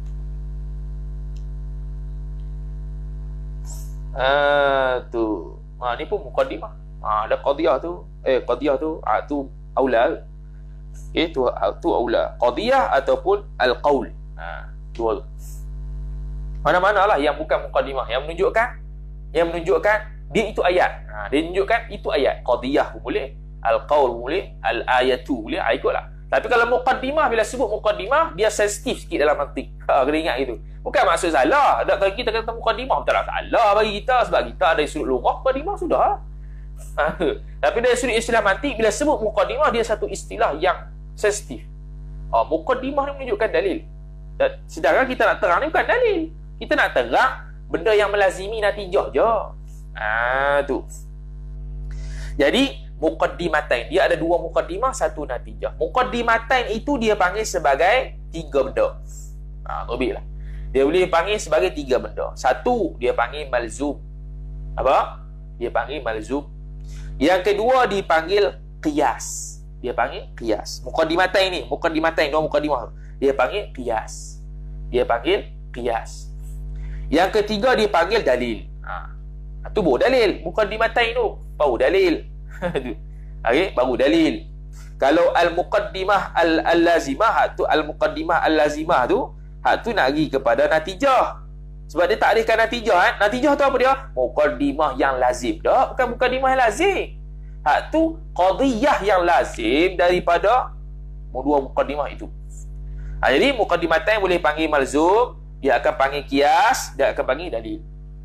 Tu. Ni pun muqaddimah. Ada qadiyah tu. Qadiyah tu tu aula. Tu aula. Qadiyah ataupun al-qaul. Dua tu. Mana-mana lah yang bukan muqaddimah, yang menunjukkan dia itu ayat. Dia menunjukkan itu ayat. Qadiyah pun boleh, al-qaul boleh, al-ayatu boleh, ikutlah. Tapi kalau muqaddimah, bila sebut muqaddimah, dia sensitif sikit dalam mantik. Kena ingat itu. Bukan maksud salah. Kalau kita kata muqaddimah, tak salah bagi kita, sebab kita ada sudut lughah, muqaddimah sudah. Tapi dari sudut istilah mantik, bila sebut muqaddimah, dia satu istilah yang sensitif. Muqaddimah ni menunjukkan dalil. Sedangkan kita nak terang ni bukan dalil. Kita nak terang benda yang melazimi natijah je. Tu. Jadi muqaddimatain, dia ada dua muqaddimah, satu natijah. Muqaddimatain itu dia panggil sebagai tiga benda. Lebih lah. Dia boleh panggil sebagai tiga benda. Satu, dia panggil malzum. Apa? Dia panggil malzum. Yang kedua dipanggil qiyas. Dia panggil qiyas. Muqaddimatain ni, dua muqaddimah. Dia panggil qiyas. Yang ketiga dipanggil dalil. Tu baru dalil. Muqaddimatain tu baru dalil. Baru dalil. Kalau al-muqaddimah al-lazimah tu, al-muqaddimah al-lazimah tu, hak tu nak pergi kepada natijah. Sebab dia takrifkan natijah. Natijah tu apa dia? Muqaddimah yang lazim. Dah, bukan muqaddimah yang lazim. Hak tu qadiyah yang lazim daripada dua muqaddimah itu. Jadi muqaddimatain boleh panggil malzum, dia akan panggil qiyas, dia akan panggil dalil.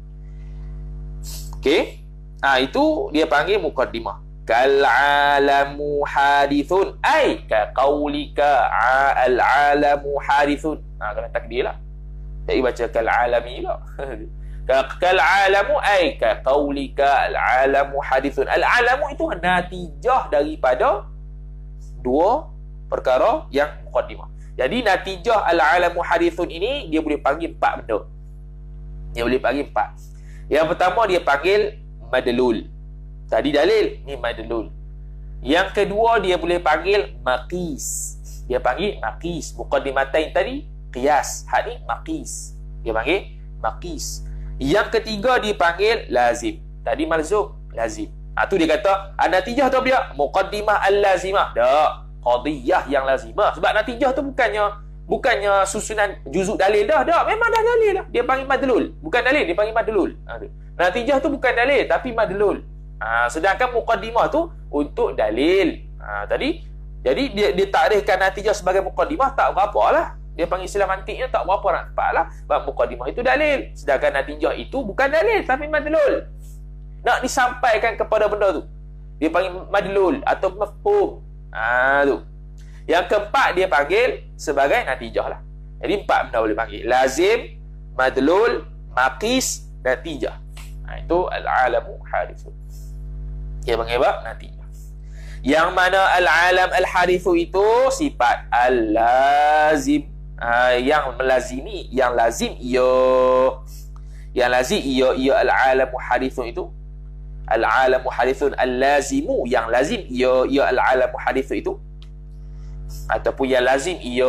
Okey? Itu dia panggil muqaddimah. Kal-alamu hadithun, ai ka qaulika al-alamu hadithun. Kena takdir lah. Jadi baca kal-alami pula. Kal-alamu ai ka qaulika al-alamu hadithun. Al-alamu itu natijah daripada dua perkara yang muqaddimah. Jadi natijah al-alamu hadithun ini dia boleh panggil empat benda. Dia boleh panggil empat. Yang pertama dia panggil madlul. Tadi dalil, ni madlul. Yang kedua dia boleh panggil maqis. Dia panggil maqis. Muqaddimatain tadi qiyas. Hak ni maqis. Dia panggil maqis. Yang ketiga dipanggil lazim. Tadi malzum, lazim. Tu dia kata, natijah tu apa dia? Muqaddimah al-lazimah. Tak. Qadiyah yang lazimah. Sebab natijah tu bukannya susunan juzuk dalil dah. Memang dah dalil dah. Dia panggil madlul. Bukan dalil, dia panggil madlul. Natijah tu bukan dalil, tapi madlul. Sedangkan muqaddimah tu untuk dalil. Jadi dia takrifkan natijah sebagai muqaddimah tak berapa lah. Dia panggil istilah mantiknya tak berapa nak tepat lah. Sebab muqaddimah itu dalil. Sedangkan natijah itu bukan dalil, tapi madlul. Nak disampaikan kepada benda tu, dia panggil madlul atau mafhum. Tu. Yang keempat dia panggil sebagai natijah lah. Jadi empat benda boleh panggil. Lazim, madlul, maqis, natijah. Itu al-alamu hadithu. Dia panggil apa? Natijah. Yang mana al-alam al-hadithu itu sifat al-lazim. Yang melazimi, yang lazim ia al-alamu hadithun itu. Al-alamu hadithun al-lazimu, yang lazim ia al-alamu hadithun itu. Ataupun yang lazim ia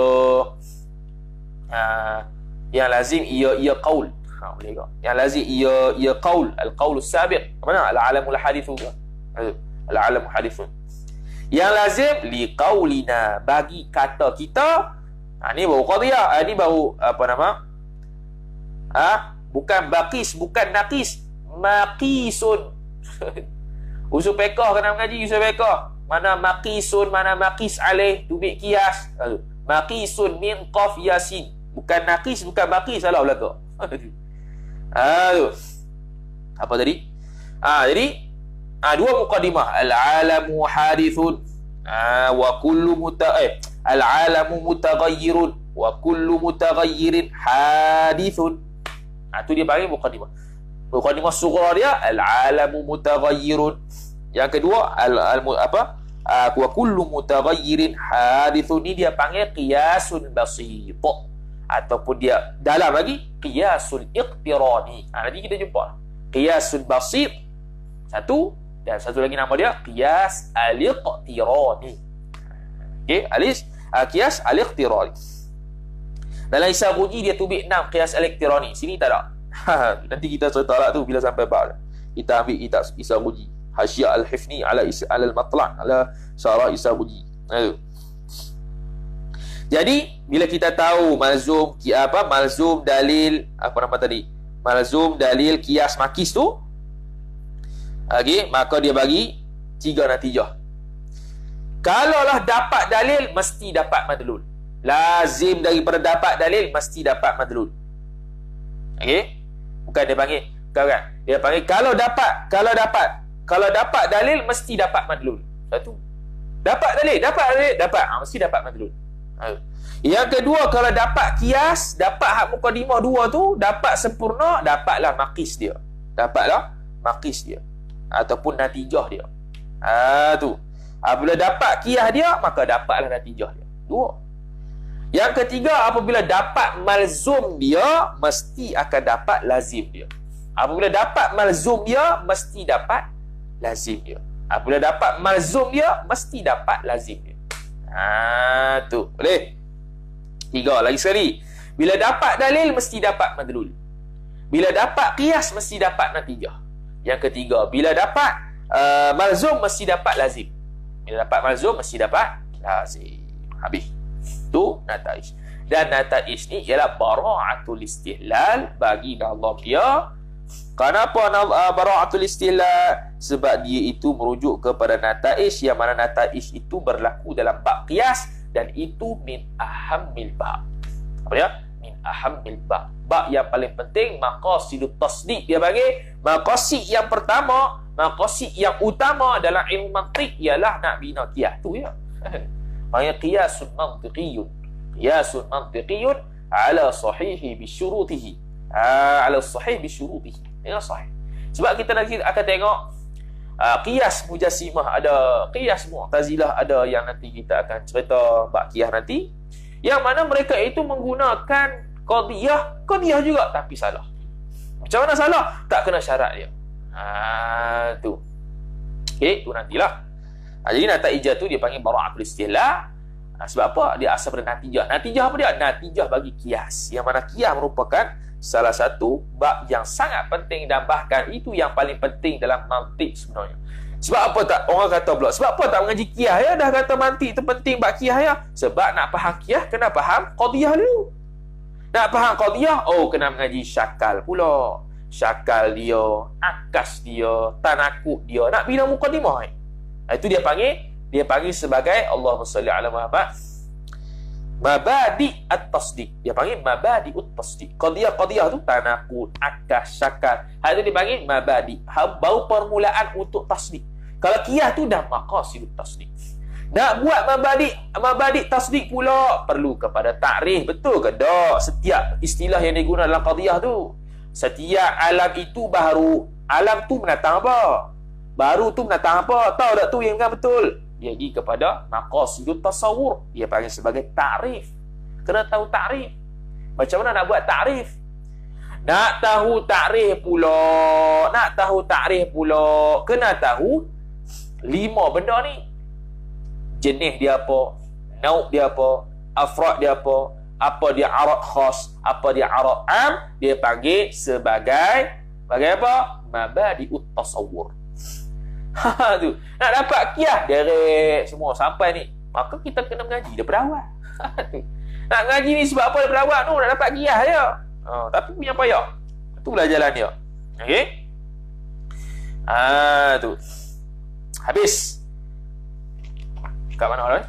qaul. Boleh ke? Yang lazim ia qaul, al-qaul as-sabiq. Mana al-alamul hadithu? Al-alamu hadithun. Yang lazim li qaulina, bagi kata kita. Ni baru qadiyah. Ni baru apa nama? Bukan baqis, bukan naqis, maqisun. Usul fiqh kena mengaji usul fiqh. Mana maqisun, mana maqis alaih, tubik qiyas. Maqisun min qaf yasin. Bukan naqis, bukan baqis, salah belaka. Apa tadi? Jadi dua muqaddimah. Al-alamu hadithun wa kullu al-alamu mutaghayyirun wa kullu mutaghayyirin hadithun. Tu dia panggil muqaddimah. Muqaddimah sughra dia al-alamu mutaghayyirun. Yang kedua wa kullu mutaghayyirin hadithun, ni dia panggil qiyasun basit, ataupun dia dalam lagi qiyasul iqtirani. Nanti kita jumpa qiyasul basit satu, dan satu lagi nama dia qiyas al-iqtirani. Okey, qiyas al-iqtirani. Dalam Isaghuji dia tubik 6 qiyas al-iqtirani. Sini tak ada. Nanti kita cerita lah tu bila sampai bab. Kita ambil kitab Isaghuji, Hasyiah al-Hifni ala al-Matla' ala Syarah Isaghuji. Jadi bila kita tahu malzum malzum dalil malzum dalil qiyas makis tu, maka dia bagi 3 natijah. Kalaulah dapat dalil mesti dapat madlul. Lazim daripada dapat dalil mesti dapat madlul. Bukan dia panggil kan? Dia panggil kalau dapat dalil mesti dapat madlul. Satu. Dapat dalil, mesti dapat madlul. Yang kedua, kalau dapat qiyas, dapat hak muqaddimah 2 tu, dapat sempurna, dapatlah maqis dia. Ataupun natijah dia. Tu. Apabila dapat qiyas dia, maka dapatlah natijah dia. 2. Yang ketiga, apabila dapat malzum dia, mesti akan dapat lazim dia. Apabila dapat malzum dia, mesti dapat lazim dia. Apabila dapat malzum dia, mesti dapat lazim dia. Tu. Boleh? 3 lagi sekali. Bila dapat dalil, mesti dapat madlul. Bila dapat qiyas, mesti dapat natijah. Yang ketiga, bila dapat malzum, mesti dapat lazim. Bila dapat malzum, mesti dapat lazim. Habis. Tu nata'ij. Dan nata'ij ni ialah bara'atul istihlal bagi nazam dia. Kenapa bara'atul istihlal? Sebab dia itu merujuk kepada nata'ij, yang mana nata'ij itu berlaku dalam bab qiyas, dan itu min ahammil bab. Apa dia? Min ahammil bab. Bab yang paling penting, maqasidut tasdiq. Dia bagi maqasid yang pertama, maqasid yang utama dalam ilmu mantiq ialah nak bina qiyas. Tu ya. Maknanya qiyasun mantiqiyun. Qiyasun mantiqiyun ala sahihi bisyurutihi. Ala sahih bisyurutihi. Dengan sahih. Sebab kita nanti akan tengok qiyas mujassimah ada, qiyas mu'tazilah ada, yang nanti kita akan cerita bab qiyas nanti, yang mana mereka itu menggunakan qadiyah juga tapi salah. Macam mana salah? Tak kena syarat dia. Tu. Tu nantilah. Jadi nata'ijah tu dia panggil bara'atul istihlal. Sebab apa? Dia asal pada natijah. Natijah apa dia? Natijah bagi qiyas. Yang mana qiyas merupakan salah satu bab yang sangat penting, dan bahkan itu yang paling penting dalam mantiq sebenarnya. Sebab apa tak orang kata pula, sebab apa tak mengaji qiyas ya? Dah kata mantiq tu penting bab qiyas ya. Sebab nak faham qiyas kena faham qadiyah dulu. Nak faham qadiyah, kena mengaji syakal pula. Syakal dia, akas dia, tanakuk dia, nak bina muqaddimah. Itu dia panggil sebagai Allahumma salli ala Muhammad mabadi at-tasdiq. Dia panggil mabadi at-tasdiq. Qadiyah tu tanakut, akas, syakal. Hal itu dipanggil mabadi. Baru permulaan untuk tasdiq. Kalau qiyas tu dah maqasidut tasdiq. Nak buat mabadi tasdiq pula perlu kepada takrif. Betul ke tak? Setiap istilah yang digunakan dalam qadiyah tu, setiap alam itu baru. Alam tu menatang apa? Baru tu menatang apa? Tahu tak tu yang kan betul? Dia pergi kepada maqasidut tasawur. Dia panggil sebagai ta'rif. Kena tahu ta'rif. Macam mana nak buat ta'rif? Nak tahu ta'rif pula, kena tahu 5 benda ni. Jenis dia apa? Nauk dia apa? Afrad dia apa? Apa dia arad khas? Apa dia arad am? Dia panggil sebagai apa? Mabadi'ut tasawur. Tu. Nak dapat qiyas derek semua sampai ni, maka kita kena mengaji daripada awal. Nak ngaji ni sebab apa daripada awal tu? Nak dapat qiyas je. Tapi punya payah. Itulah jalan dia. Okey? Tu. Habis. Kat mana dah?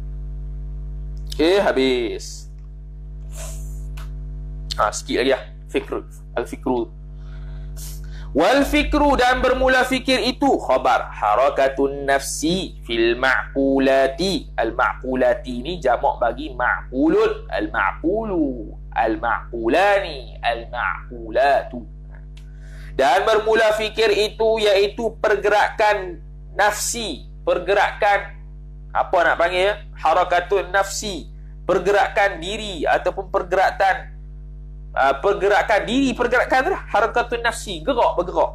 Okey, habis. Sikit lagi lah. Al-fikru. Wal fikru, dan bermula fikir itu khabar harakatun nafsi fil ma'qulati. Al-ma'qulati ni jamak bagi ma'qulun. Al-ma'qulu, al-ma'qulani, al-ma'qulatu. Dan bermula fikir itu iaitu pergerakan nafsi, pergerakan apa nak panggil ya? Harakatun nafsi, pergerakan diri ataupun pergerakan diri, pergerakan tu lah, harakatun nafsi, bergerak.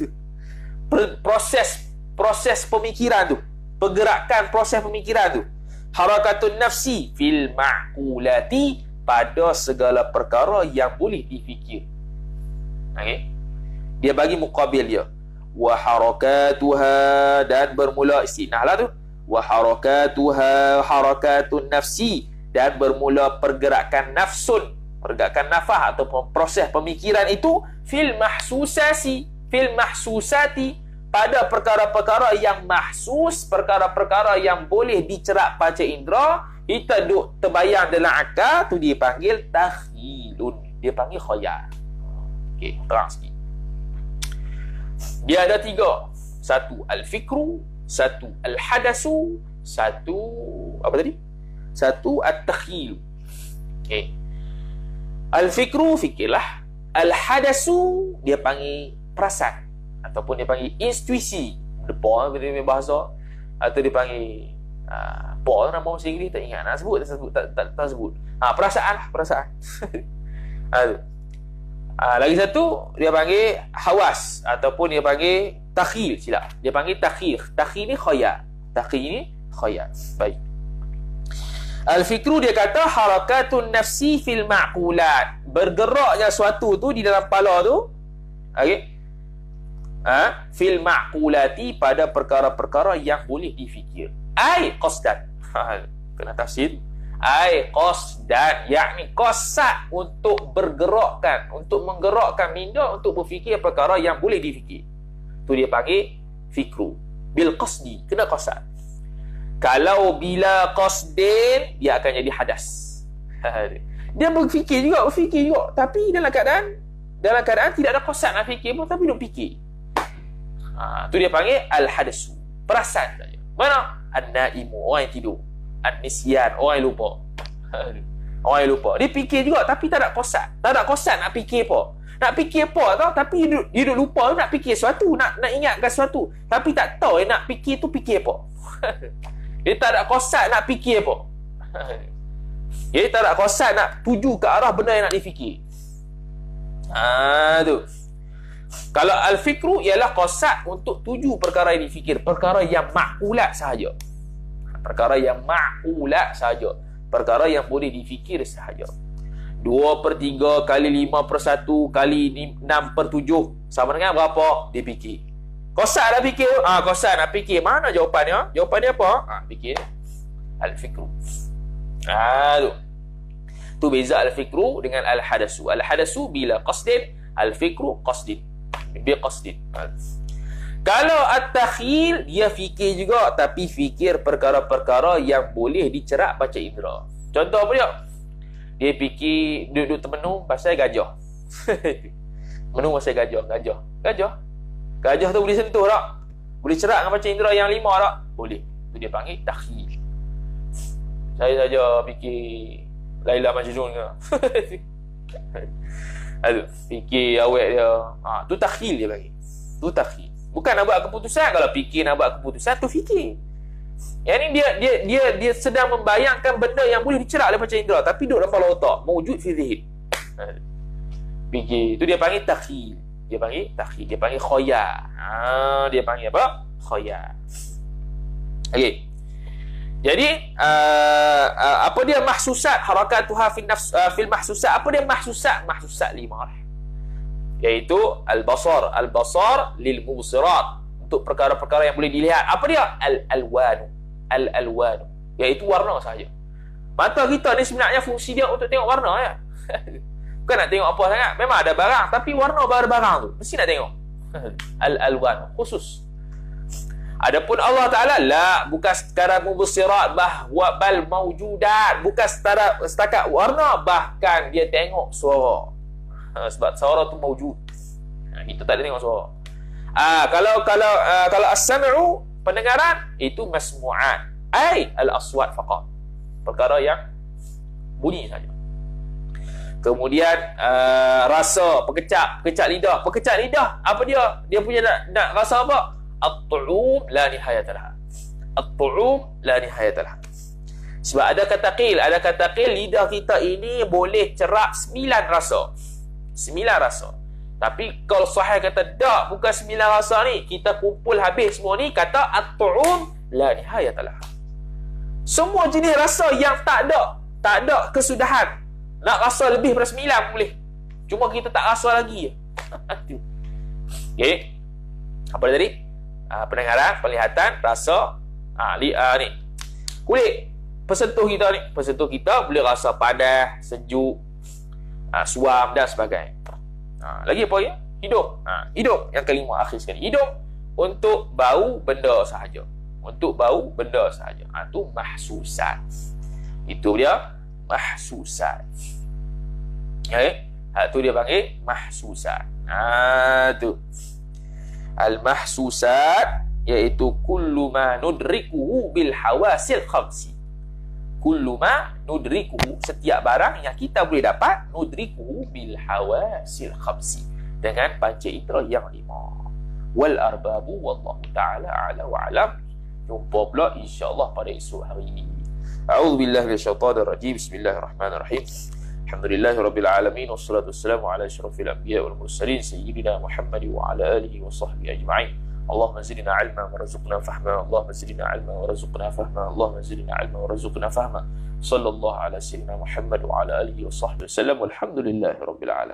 proses pemikiran tu, pergerakan proses pemikiran tu, harakatun nafsi fil ma'qulati, pada segala perkara yang boleh difikir. Okey, dia bagi muqabil dia, wa harakatuha, dan bermula istinah lah tu, wa harakatuha harakatun nafsi, dan bermula pergerakan nafsun, pergerakan nafas ataupun proses pemikiran itu fil mahsusati, pada perkara-perkara yang mahsus, perkara-perkara yang boleh dicerap panca indera, kita duk terbayang dalam akal tu, dia panggil takhyilun, dia panggil khayal. Okey, terang sikit. Dia ada 3. 1 al-fikru, 1 al-hadasu, 1 apa tadi? 1 at-takhyil. Okey. Al-fikru, fikirlah. Al-hadasu, dia panggil perasan ataupun dia panggil intuisi. Depa dia bahasa, atau dia panggil apa nama bahasa Inggeris, tak ingat nak sebut, tak sebut. Perasaan lah, perasaan. Lagi satu dia panggil hawas ataupun dia panggil takhil, silap. Dia panggil takhir. Takhir ni khayal. Takhir ni khayal. Baik. Al-fikru, dia kata harakatun nafsi fil ma'qulat, bergeraknya suatu tu di dalam kepala tu, okey, fil ma'qulati, pada perkara-perkara yang boleh difikir. Ai qasdan, kena tafsir. Ai qasdan, yakni qasad, untuk bergerakkan, untuk menggerakkan minda untuk berfikir perkara yang boleh difikir. Tu dia panggil fikru. Bil qasdi, kena qasad. Kalau bila qasdin, dia akan jadi hadas. Dia berfikir juga, tapi dalam keadaan tidak ada qasad nak fikir pun, tapi duk fikir. Tu dia panggil al-hadasu, perasan saja. Mana? An-naimu, orang yang tidur. An-nisyan, orang yang lupa. Orang yang lupa. Dia fikir juga, tapi tak ada qasad. Tak ada qasad nak fikir apa. Nak fikir apa tau, tapi dia duk lupa nak fikir sesuatu, nak ingatkan sesuatu, tapi tak tahu nak fikir tu fikir apa. Dia tak ada qasad nak fikir apa. Dia tak ada qasad nak tuju ke arah benda yang nak difikir. Tu. Kalau al-fikru ialah qasad untuk tuju perkara yang difikir, perkara yang ma'qulat sahaja. Perkara yang ma'qulat sahaja, perkara yang boleh difikir sahaja. 2/3 kali 5/1 kali 6/7 sama dengan berapa? Dia fikir. Qasad dah fikir. Qasad nak fikir. Mana jawapannya? Jawapannya apa? Fikir. Al-fikru. Tu beza al-fikru dengan al-hadasu. Al-hadasu bila qasdin, al-fikru qasdin. Bi qasdin. Kalau at-takhyil, dia fikir juga, tapi fikir perkara-perkara yang boleh dicerap baca indera. Contoh apa dia? Dia fikir duduk termenung pasal gajah. Menung pasal Gajah tu boleh sentuh tak? Boleh cerak dengan baca indera yang 5 tak? Boleh. Tu dia panggil takhyil. Saya saja fikir Laila Majnun ke. Fikir awet dia. Tu takhyil dia panggil. Tu takhyil. Bukan nak buat keputusan. Kalau fikir nak buat keputusan, tu fikir. Yang ni dia sedang membayangkan benda yang boleh dicerak oleh baca indera, tapi duduk dalam kepala otak, mewujud fi zihn. Fikir. Tu dia panggil takhyil. Dia panggil takhyil. Dia panggil khayal. Dia panggil apa? Khayal. Okey. Jadi apa dia mahsusat? Harakatuha fil mahsusat. Apa dia mahsusat? Mahsusat 5 lah. Iaitu al-basar. Al-basar lil mubsirat, untuk perkara-perkara yang boleh dilihat. Apa dia? Al-alwanu. Al-alwanu, iaitu warna sahaja. Mata kita ni sebenarnya fungsi dia untuk tengok warna ya. Bukan nak tengok apa sangat. Memang ada barang, tapi warna barang tu mesti nak tengok. Al-alwan khusus. Adapun Allah Ta'ala bukan sekadar mubsirat, bal mawjudat, bukan setakat warna, bahkan dia tengok suara. Sebab suara tu mawjud. Kita tak ada tengok suara. Kalau as-sam'u, pendengaran, itu masmu'at. Ai al-aswat faqat. Perkara yang bunyi saja. Kemudian rasa, pekecak lidah. Pekecak lidah, apa dia? Dia punya nak rasa apa? At-tu'um la nihayata laha. At-tu'um la nihayata laha. Sebab ada kata qil, lidah kita ini boleh cerak 9 rasa. 9 rasa. Tapi kalau sahih kata tak, bukan 9 rasa ni, kita kumpul habis semua ni, kata at-tu'um la nihayata laha. Semua jenis rasa yang tak ada kesudahan. Nak rasa lebih daripada 9 boleh. Cuma kita tak rasa lagi. Okey. Apa dia tadi? Pendengaran, penglihatan, rasa, ni. Kulit. Pensentuh kita boleh rasa panas, sejuk, suam dan sebagainya. Lagi apa ya? Hidung. Hidung yang kelima, akhir sekali. Hidung untuk bau benda sahaja. Itu mahsusat. Itu dia mahsusat. Itu dia panggil mahsusat. Tu. Al-mahsusat iaitu kullu ma nudrikuhu bil hawasil khamsi. Kullu ma nudrikuhu, setiap barang yang kita boleh dapat, nudrikuhu bil hawasil khamsi, dengan panca indera yang 5. Wal arbabu wallahu ta'ala a'la wa a'lam. Jumpa pula insya-Allah pada esok hari ini. A'udzubillahi minasyaitonir rajim. Bismillahirrahmanirrahim. Alhamdulillahirabbil alamin wassalatu wassalamu ala asyrafil anbiya'i wal mursalin sayyidina Muhammad wa ala alihi wa sahbihi ajma'in. Allahumma zidna 'ilman warzuqna fahma. Allahumma zidna 'ilman warzuqna fahma. Allahumma zidna 'ilman warzuqna fahma. Sallallahu ala sayyidina Muhammad wa ala alihi wa sahbihi wasallam. Walhamdulillahirabbil alamin.